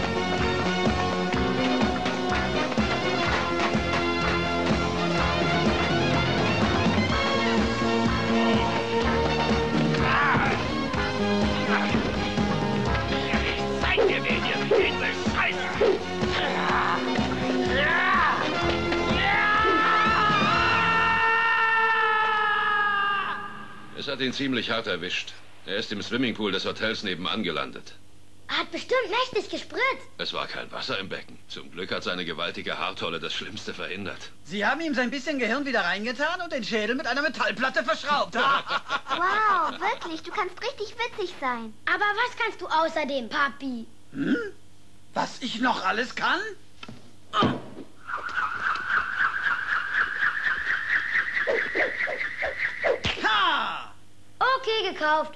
Zeig dir, wen ihr den bescheißt! Es hat ihn ziemlich hart erwischt. Er ist im Swimmingpool des Hotels nebenan gelandet. Er hat bestimmt mächtig gespritzt. Es war kein Wasser im Becken. Zum Glück hat seine gewaltige Haartolle das Schlimmste verhindert. Sie haben ihm sein bisschen Gehirn wieder reingetan und den Schädel mit einer Metallplatte verschraubt. Wow, wirklich, du kannst richtig witzig sein. Aber was kannst du außerdem, Papi? Hm? Was ich noch alles kann? Ha! Okay, gekauft.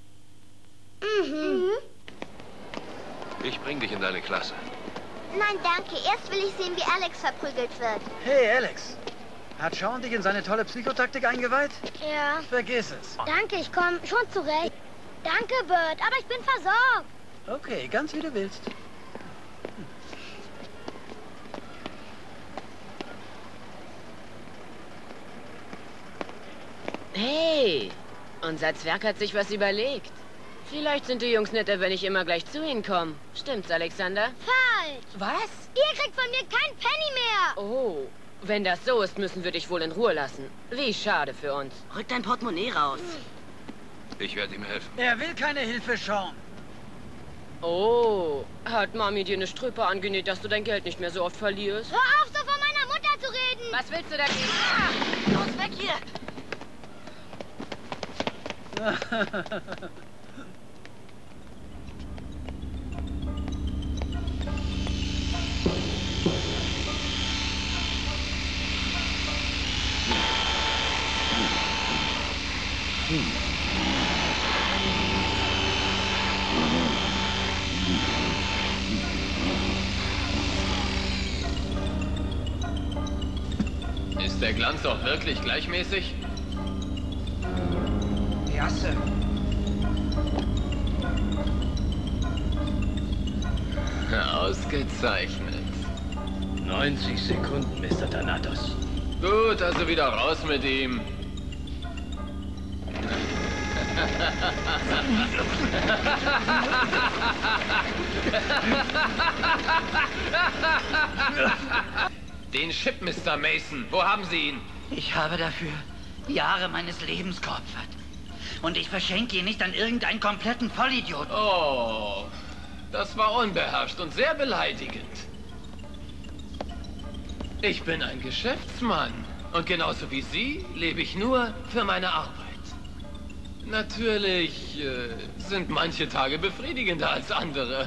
Mhm. Ich bring dich in deine Klasse. Nein, danke. Erst will ich sehen, wie Alex verprügelt wird. Hey, Alex. Hat Sean dich in seine tolle Psychotaktik eingeweiht? Ja. Vergiss es. Danke, ich komme schon zurecht. Danke, Bert, aber ich bin versorgt. Okay, ganz wie du willst. Hey, unser Zwerg hat sich was überlegt. Vielleicht sind die Jungs netter, wenn ich immer gleich zu ihnen komme. Stimmt's, Alexander? Falsch. Was? Ihr kriegt von mir kein Penny mehr. Oh, wenn das so ist, müssen wir dich wohl in Ruhe lassen. Wie schade für uns. Rück dein Portemonnaie raus. Ich werde ihm helfen. Er will keine Hilfe, Sean. Oh, hat Mami dir eine Strüppe angenäht, dass du dein Geld nicht mehr so oft verlierst? Hör auf, so von meiner Mutter zu reden! Was willst du dagegen? Ah, los, weg hier! Ist der Glanz auch wirklich gleichmäßig? Ja, Sir. Ausgezeichnet. neunzig Sekunden, Mister Thanatos. Gut, also wieder raus mit ihm. Den Chip, Mister Mason. Wo haben Sie ihn? Ich habe dafür Jahre meines Lebens geopfert. Und ich verschenke ihn nicht an irgendeinen kompletten Vollidioten. Oh, das war unbeherrscht und sehr beleidigend. Ich bin ein Geschäftsmann. Und genauso wie Sie lebe ich nur für meine Arbeit. Natürlich äh, sind manche Tage befriedigender als andere.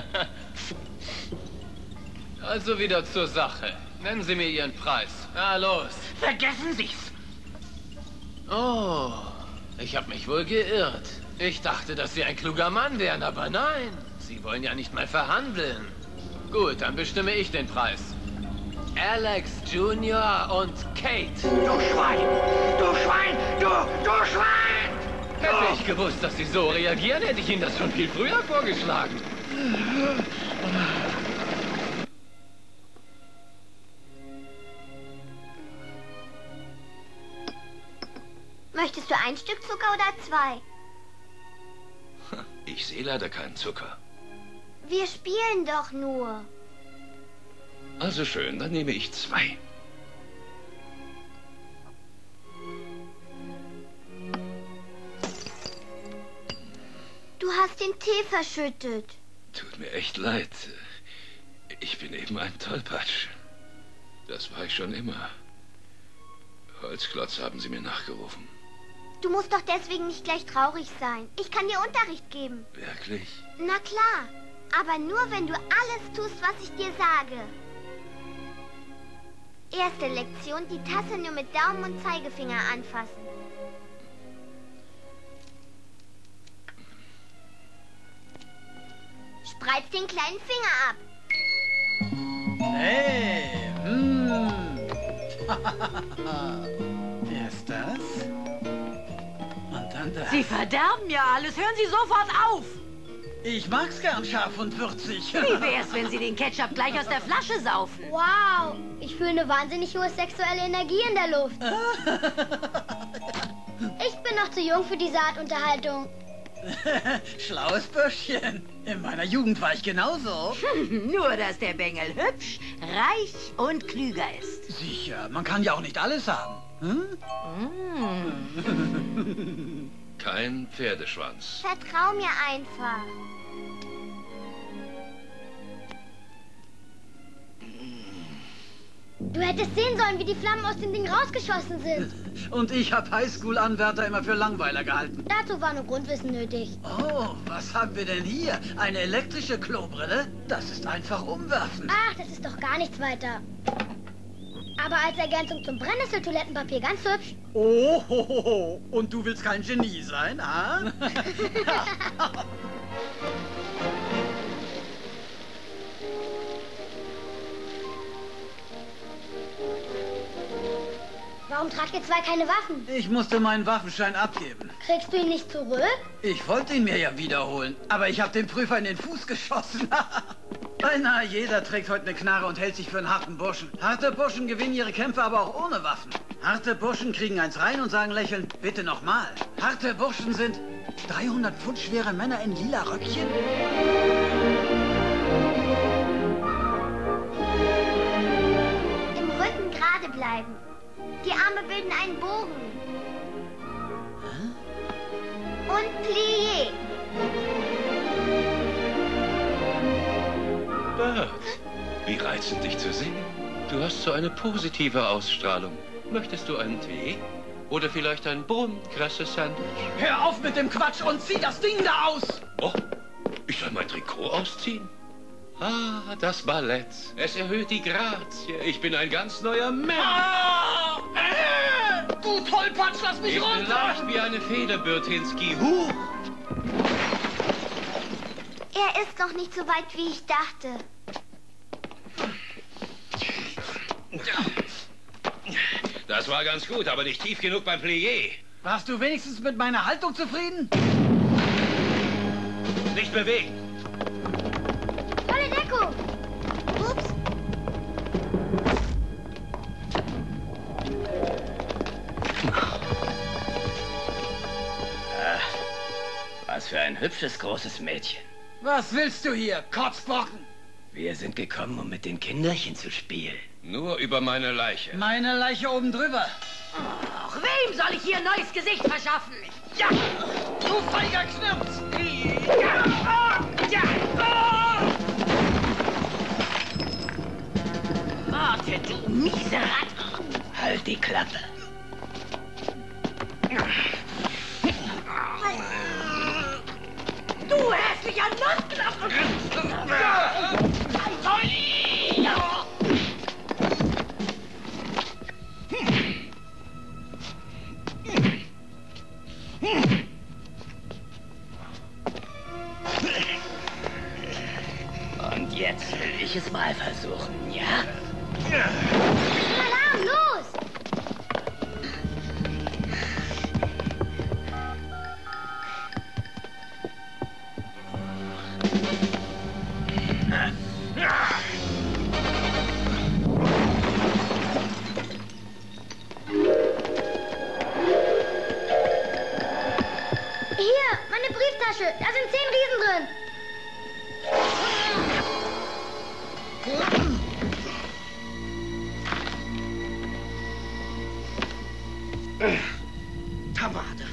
Also wieder zur Sache. Nennen Sie mir Ihren Preis. Na los. Vergessen Sie's! Oh, ich habe mich wohl geirrt. Ich dachte, dass Sie ein kluger Mann wären, aber nein. Sie wollen ja nicht mal verhandeln. Gut, dann bestimme ich den Preis. Alex Junior und Kate. Du Schwein! Du Schwein! Du, du Schwein! Hätte ich gewusst, dass Sie so reagieren, hätte ich Ihnen das schon viel früher vorgeschlagen. Möchtest du ein Stück Zucker oder zwei? Ich sehe leider keinen Zucker. Wir spielen doch nur. Also schön, dann nehme ich zwei. Du hast den Tee verschüttet. Tut mir echt leid. Ich bin eben ein Tollpatsch. Das war ich schon immer. Holzklotz haben Sie mir nachgerufen. Du musst doch deswegen nicht gleich traurig sein. Ich kann dir Unterricht geben. Wirklich? Na klar. Aber nur, wenn du alles tust, was ich dir sage. Erste Lektion, die Tasse nur mit Daumen und Zeigefinger anfassen. Spreiz den kleinen Finger ab. Hey, hm. Wer ist das? Und dann das. Sie verderben ja alles. Hören Sie sofort auf. Ich mag's gern scharf und würzig. Wie wär's, wenn Sie den Ketchup gleich aus der Flasche saufen? Wow, ich fühle eine wahnsinnig hohe sexuelle Energie in der Luft. Ich bin noch zu jung für diese Art Unterhaltung. Schlaues Bürschchen. In meiner Jugend war ich genauso. Nur, dass der Bengel hübsch, reich und klüger ist. Sicher, man kann ja auch nicht alles haben. Hm? Mm. Kein Pferdeschwanz. Vertrau mir einfach. Du hättest sehen sollen, wie die Flammen aus dem Ding rausgeschossen sind. Und ich habe Highschool-Anwärter immer für Langweiler gehalten. Dazu war nur Grundwissen nötig. Oh, was haben wir denn hier? Eine elektrische Klobrille? Das ist einfach umwerfen. Ach, das ist doch gar nichts weiter. Aber als Ergänzung zum Brennnesseltoilettenpapier ganz hübsch. Oh, ho, ho, ho. Und du willst kein Genie sein, ah? Warum tragt ihr zwei keine Waffen? Ich musste meinen Waffenschein abgeben. Kriegst du ihn nicht zurück? Ich wollte ihn mir ja wiederholen, aber ich habe dem Prüfer in den Fuß geschossen. Beinahe jeder trägt heute eine Knarre und hält sich für einen harten Burschen. Harte Burschen gewinnen ihre Kämpfe aber auch ohne Waffen. Harte Burschen kriegen eins rein und sagen lächelnd, bitte nochmal. Harte Burschen sind dreihundert Pfund schwere Männer in lila Röckchen. Im Rücken gerade bleiben. Die Arme bilden einen Bogen. Und plié. Bert, wie reizend dich zu sehen. Du hast so eine positive Ausstrahlung. Möchtest du einen Tee? Oder vielleicht ein Brunnenkresse-Sandwich? Hör auf mit dem Quatsch und zieh das Ding da aus! Oh, ich soll mein Trikot ausziehen? Ah, das Ballett. Es erhöht die Grazie. Ich bin ein ganz neuer Mensch. Ah, äh, du Tollpatsch, lass mich ich runter! bin leicht wie eine Feder, Bertinski. Huch! Er ist noch nicht so weit, wie ich dachte. Das war ganz gut, aber nicht tief genug beim Plié. Warst du wenigstens mit meiner Haltung zufrieden? Nicht bewegen. Volle Deckung! Ups. Ah, was für ein hübsches, großes Mädchen. Was willst du hier, Kotzbrocken? Wir sind gekommen, um mit den Kinderchen zu spielen. Nur über meine Leiche. Meine Leiche oben drüber. Ach, wem soll ich hier ein neues Gesicht verschaffen? Ja! Du feiger Knirps! Ja! Oh, ja! Oh! Warte, du Miserat! Halt die Klappe. Du hässlicher Nussknappen! Und jetzt will ich es mal versuchen, ja? Alarm, los! Hier, meine Brieftasche. Da sind zehn Riesen drin. Tamade.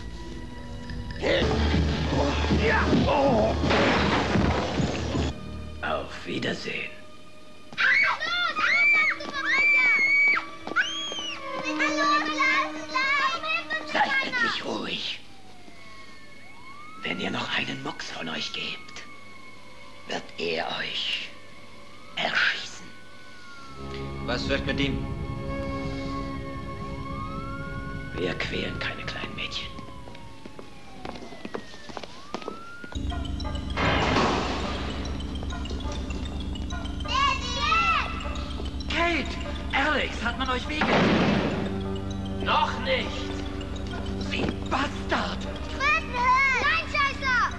Ja. Oh. Auf Wiedersehen. Seid endlich ruhig. Wenn ihr noch einen Mucks von euch gebt, wird er euch erschießen. Was wird mit ihm? Wir quälen keine kleinen Mädchen. Kate! Alex, hat man euch wegen? Noch nicht! Sie Bastard! Nein, Scheißer!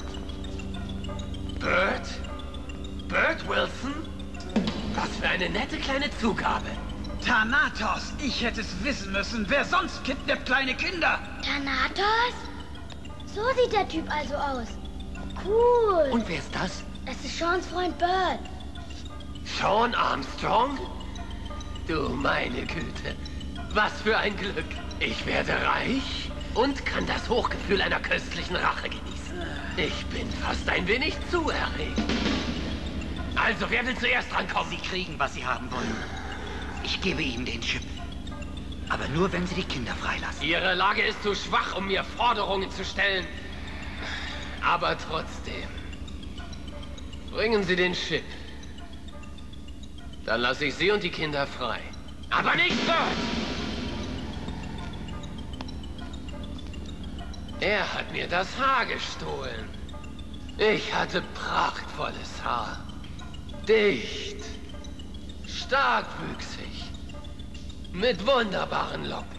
Bert? Bert Wilson? Was für eine nette kleine Zugabe. Thanatos, ich hätte es wissen müssen. Wer sonst kidnappt kleine Kinder? Thanatos? So sieht der Typ also aus. Cool. Und wer ist das? Es ist Seans Freund Bert. Sean Armstrong? Du meine Güte. Was für ein Glück. Ich werde reich und kann das Hochgefühl einer köstlichen Rache genießen. Ich bin fast ein wenig zu erregt. Also, wer will zuerst drankommen? Sie kriegen, was Sie haben wollen. Ich gebe Ihnen den Chip. Aber nur, wenn Sie die Kinder freilassen. Ihre Lage ist zu schwach, um mir Forderungen zu stellen. Aber trotzdem. Bringen Sie den Chip. Dann lasse ich Sie und die Kinder frei. Aber nicht Bert! Er hat mir das Haar gestohlen. Ich hatte prachtvolles Haar. Dicht. Starkwüchsig. Mit wunderbaren Locken.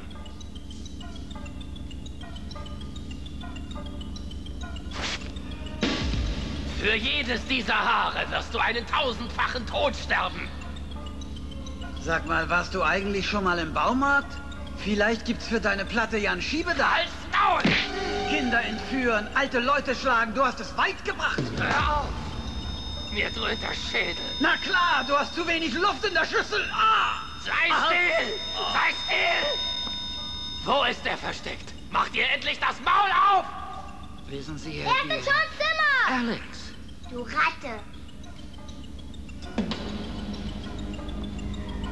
Für jedes dieser Haare wirst du einen tausendfachen Tod sterben. Sag mal, warst du eigentlich schon mal im Baumarkt? Vielleicht gibt's für deine Platte ja einen Schiebedach. Halt's Maul! Kinder entführen, alte Leute schlagen, du hast es weit gebracht. Hör auf! Mir dröhnt der Schädel. Na klar, du hast zu wenig Luft in der Schüssel. Ah! Sei still! Sei still! Wo ist er versteckt? Macht ihr endlich das Maul auf! Wissen Sie, Er ist in Seans Zimmer! Alex! Du Ratte.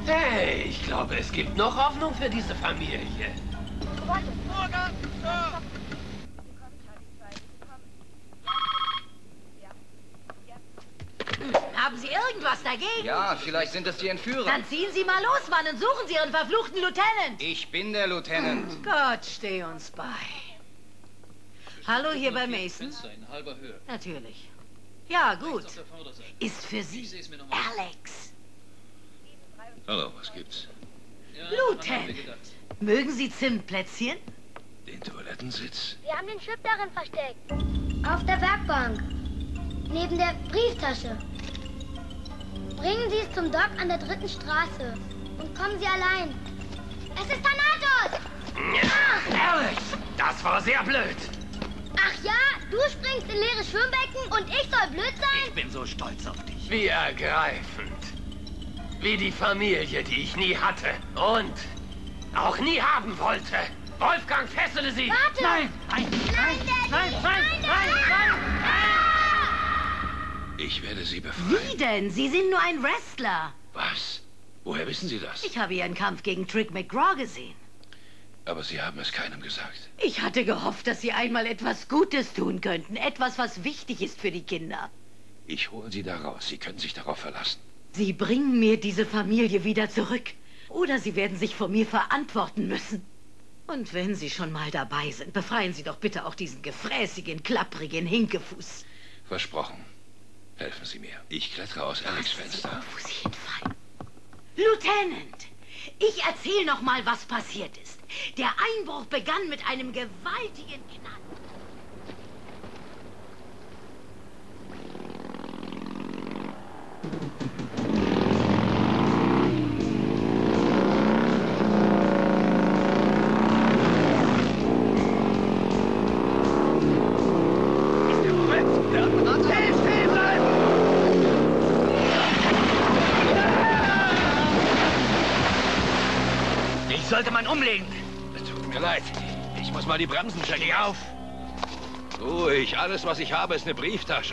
Hey, ich glaube, es gibt noch Hoffnung für diese Familie. Morgen, Sir! Haben Sie irgendwas dagegen? Ja, vielleicht sind es die Entführer. Dann ziehen Sie mal los, Mann, und suchen Sie Ihren verfluchten Lieutenant. Ich bin der Lieutenant. Gott, steh uns bei. Hallo, hier bei Mason? In halber Höhe. Natürlich. Ja, gut. Rechts auf der Vorderseite. Ist für Sie Sehen Sie mir noch mal. Alex. Hallo, was gibt's? Lieutenant, mögen Sie Zimtplätzchen? Den Toilettensitz? Wir haben den Chip darin versteckt. Auf der Werkbank. Neben der Brieftasche. Bringen Sie es zum Dock an der dritten Straße. Und kommen Sie allein. Es ist Thanatos! Ah! Alex, das war sehr blöd. Ach ja, du springst in leere Schwimmbecken und ich soll blöd sein? Ich bin so stolz auf dich. Wie ergreifend. Wie die Familie, die ich nie hatte. Und auch nie haben wollte. Wolfgang, fessele sie! Warte! Nein! Nein! Nein! Nein! Nein! Nein! Nein! Ich werde Sie befreien. Wie denn? Sie sind nur ein Wrestler. Was? Woher wissen Sie das? Ich habe Ihren Kampf gegen Trick McGraw gesehen. Aber Sie haben es keinem gesagt. Ich hatte gehofft, dass Sie einmal etwas Gutes tun könnten. Etwas, was wichtig ist für die Kinder. Ich hole Sie da raus. Sie können sich darauf verlassen. Sie bringen mir diese Familie wieder zurück. Oder Sie werden sich vor mir verantworten müssen. Und wenn Sie schon mal dabei sind, befreien Sie doch bitte auch diesen gefräßigen, klapprigen Hinkefuß. Versprochen. Helfen Sie mir. Ich klettere aus Alex' Fenster. Wo Sie hinfallen. Lieutenant, ich erzähle noch mal, was passiert ist. Der Einbruch begann mit einem gewaltigen Knall. Sollte man umlegen. Tut mir leid. Ich muss mal die Bremsen checken. Steh auf. Ruhig. Alles, was ich habe, ist eine Brieftasche.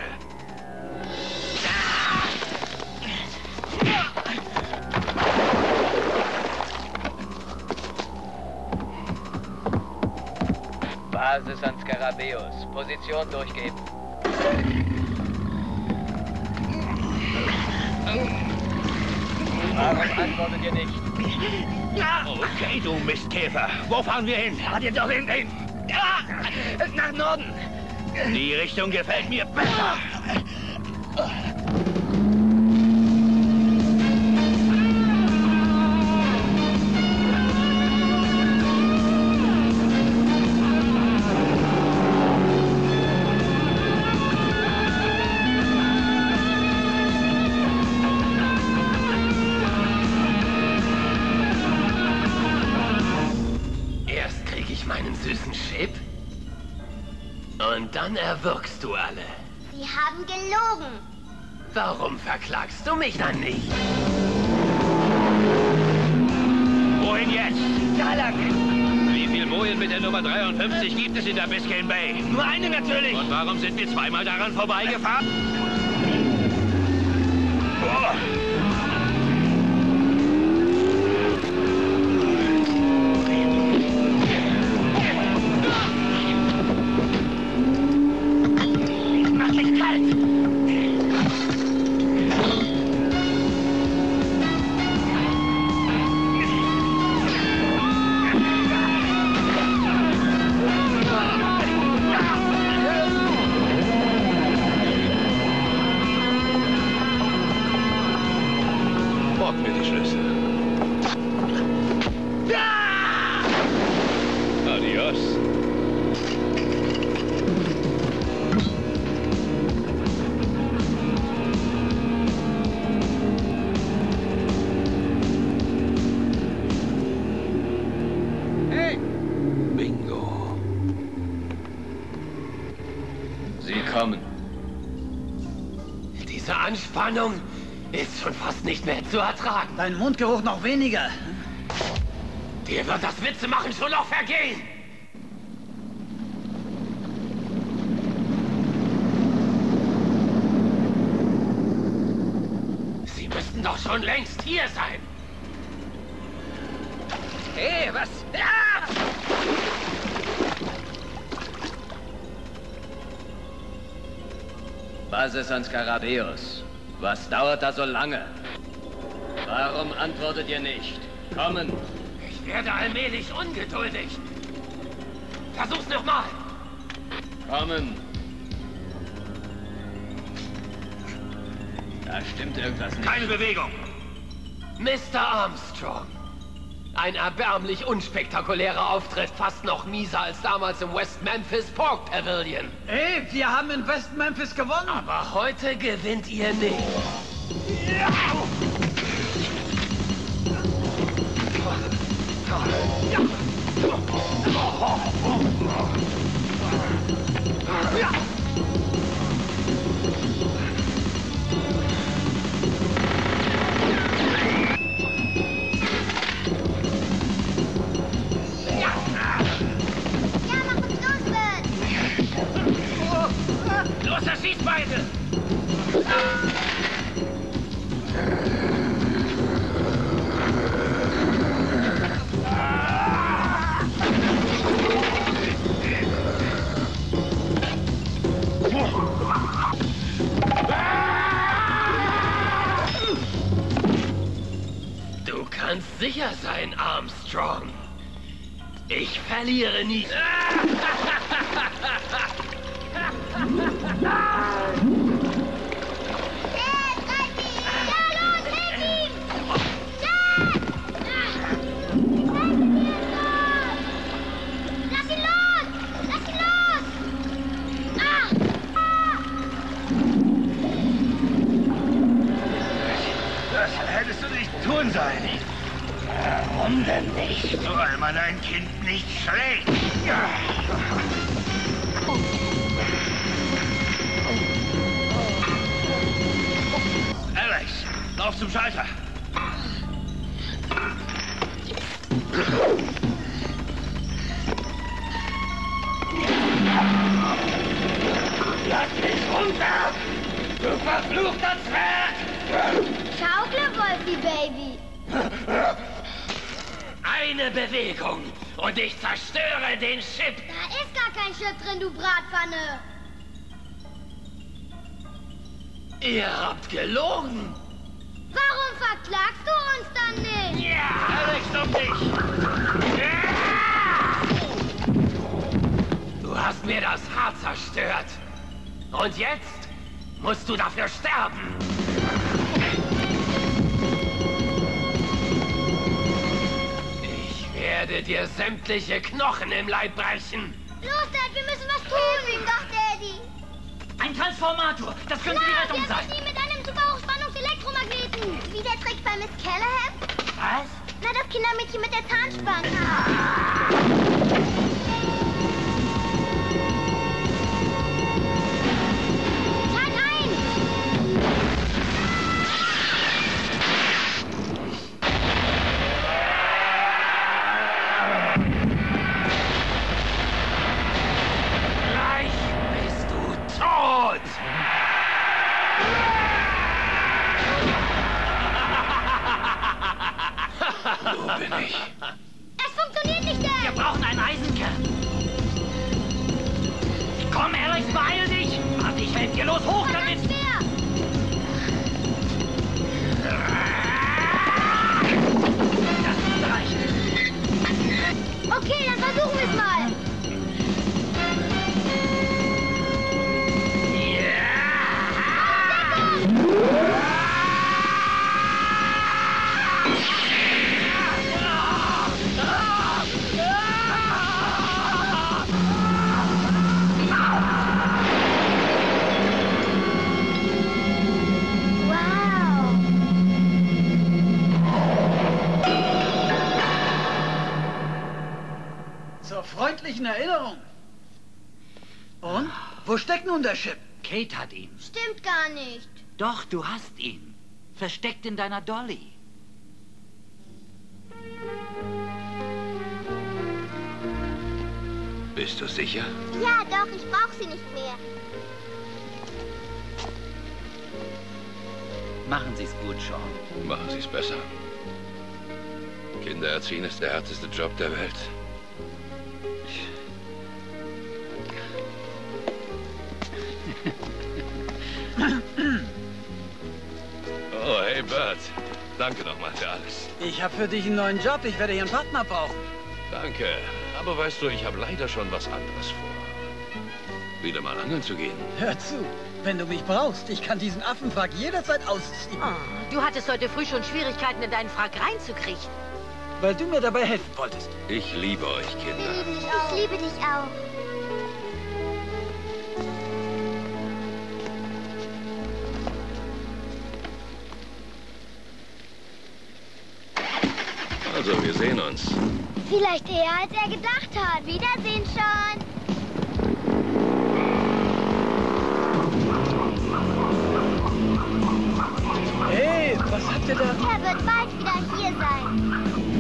Basis an Skarabäus. Position durchgeben. Warum antwortet ihr nicht? Okay, du Mistkäfer. Wo fahren wir hin? Fahrt ihr doch hin, hin. Ja, nach Norden. Die Richtung gefällt mir besser. Und dann erwürgst du alle. Sie haben gelogen. Warum verklagst du mich dann nicht? Wohin jetzt? Da lang. Wie viel Bojen mit der Nummer dreiundfünfzig gibt es in der Biscayne Bay? Nur eine natürlich. Und warum sind wir zweimal daran vorbeigefahren? Oh. Diese Anspannung ist schon fast nicht mehr zu ertragen. Dein Mundgeruch noch weniger. Dir wird das Witzemachen schon noch vergehen. Sie müssten doch schon längst hier sein. Hey, was? Ah! Basis an Skarabäus. Was dauert da so lange? Warum antwortet ihr nicht? Kommen! Ich werde allmählich ungeduldig. Versuch's nochmal. Kommen! Da stimmt irgendwas nicht. Keine Bewegung. Mister Armstrong. Ein erbärmlich unspektakulärer Auftritt, fast noch mieser als damals im West Memphis Pork Pavilion. Ey, wir haben in West Memphis gewonnen. Aber heute gewinnt ihr nicht. Ja. Los, erschießt beide! Du kannst sicher sein, Armstrong. Ich verliere nie. Hättest du nicht tun sollen. Warum denn nicht? Weil man ein Kind nicht schlägt. Alex, lauf zum Schalter. Lass mich runter! Du verfluchter Zwerg! Schaukle, Wolfi, Baby. Eine Bewegung und ich zerstöre den Chip. Da ist gar kein Chip drin, du Bratpfanne. Ihr habt gelogen. Warum verklagst du uns dann nicht? Ja, Alex, um dich. Ja! Du hast mir das Haar zerstört. Und jetzt musst du dafür sterben. Ich werde dir sämtliche Knochen im Leib brechen. Los, Dad, wir müssen was tun. Hilf ihm doch, Daddy. Ein Transformator, das könnte die Rettung wir sein. müssen ihn mit einem Superhochspannungs-Elektromagneten. Wie der Trick bei Miss Callahan? Was? Na, das Kindermädchen mit der Zahnspange. Schalt ein! Gleich bist du tot! Wo bin ich? Es funktioniert nicht, Dad! Wir brauchen einen Eisenkern. Komm, Alex, beeil dich! Warte, ich helfe dir. Los, hoch damit! Das müsste reichen. Okay, dann versuchen wir es mal. Zur freundlichen Erinnerung. Und? Wo steckt nun der Chip? Kate hat ihn. Stimmt gar nicht. Doch, du hast ihn. Versteckt in deiner Dolly. Bist du sicher? Ja, doch, ich brauche sie nicht mehr. Machen Sie es gut, Sean. Machen Sie es besser. Kinder erziehen ist der härteste Job der Welt. Oh, hey Bert. Danke nochmal für alles. Ich habe für dich einen neuen Job. Ich werde hier einen Partner brauchen. Danke. Aber weißt du, ich habe leider schon was anderes vor. Wieder mal angeln zu gehen. Hör zu. Wenn du mich brauchst, ich kann diesen Affenfrack jederzeit ausziehen. Oh, du hattest heute früh schon Schwierigkeiten, in deinen Frack reinzukriegen. Weil du mir dabei helfen wolltest. Ich liebe euch, Kinder. Ich liebe dich auch. Also, wir sehen uns. Vielleicht eher, als er gedacht hat. Wiedersehen schon. Hey, was habt ihr da? Er wird bald wieder hier sein.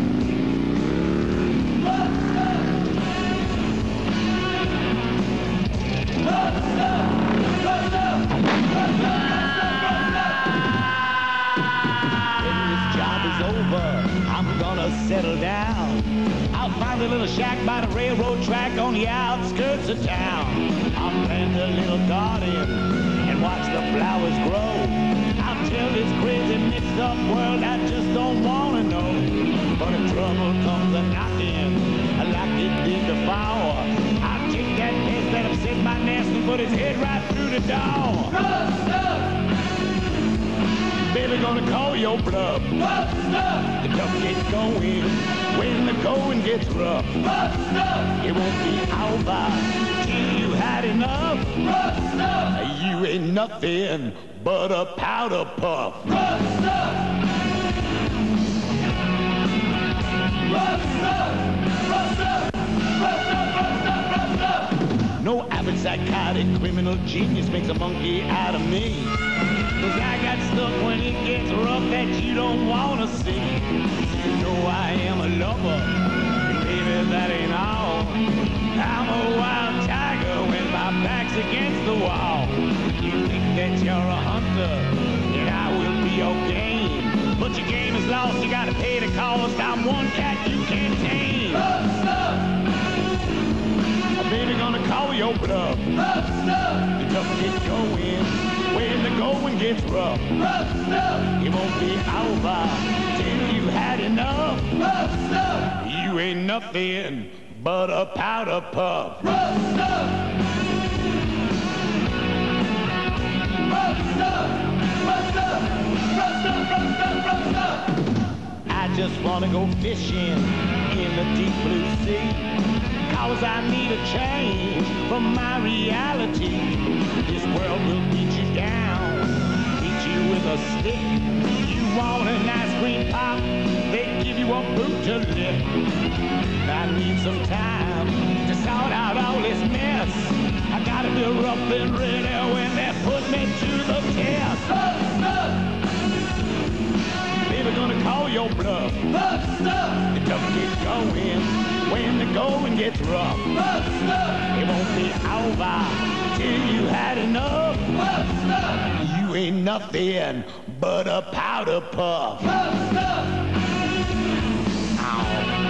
I'm gonna settle down. I'll find a little shack by the railroad track on the outskirts of town. I'll plant a little garden and watch the flowers grow. I'll tell this crazy mixed up world I just don't wanna know. But if trouble comes a knocking, like it did the flower, I'll take that pest that upset my nest and put his head right through the door. Baby, gonna call your bluff. The duck gets going when the going gets rough. It won't be over till you had enough. You ain't nothing but a powder puff. No average psychotic criminal genius makes a monkey out of me. Cause I got stuff when it gets rough that you don't wanna see. You know I am a lover, and baby that ain't all. I'm a wild tiger when my back's against the wall. You think that you're a hunter, and I will be your game. But your game is lost, you gotta pay the cost. I'm one cat you can't tame. Baby, gonna call your bluff. The duck gets going when the going gets rough. It won't be over till you had enough. You ain't nothing but a powder puff. I just wanna go fishing in the deep blue sea. Cause I need a change from my reality. This world will beat you down, beat you with a stick. You want an ice cream pop, they give you a boot to lick. I need some time to sort out all this mess. I gotta be rough and ready when they put me to the test. Baby, gonna call your bluff. The duck gets going when the going gets rough. It won't be over till you had enough. You ain't nothing but a powder puff. Ow.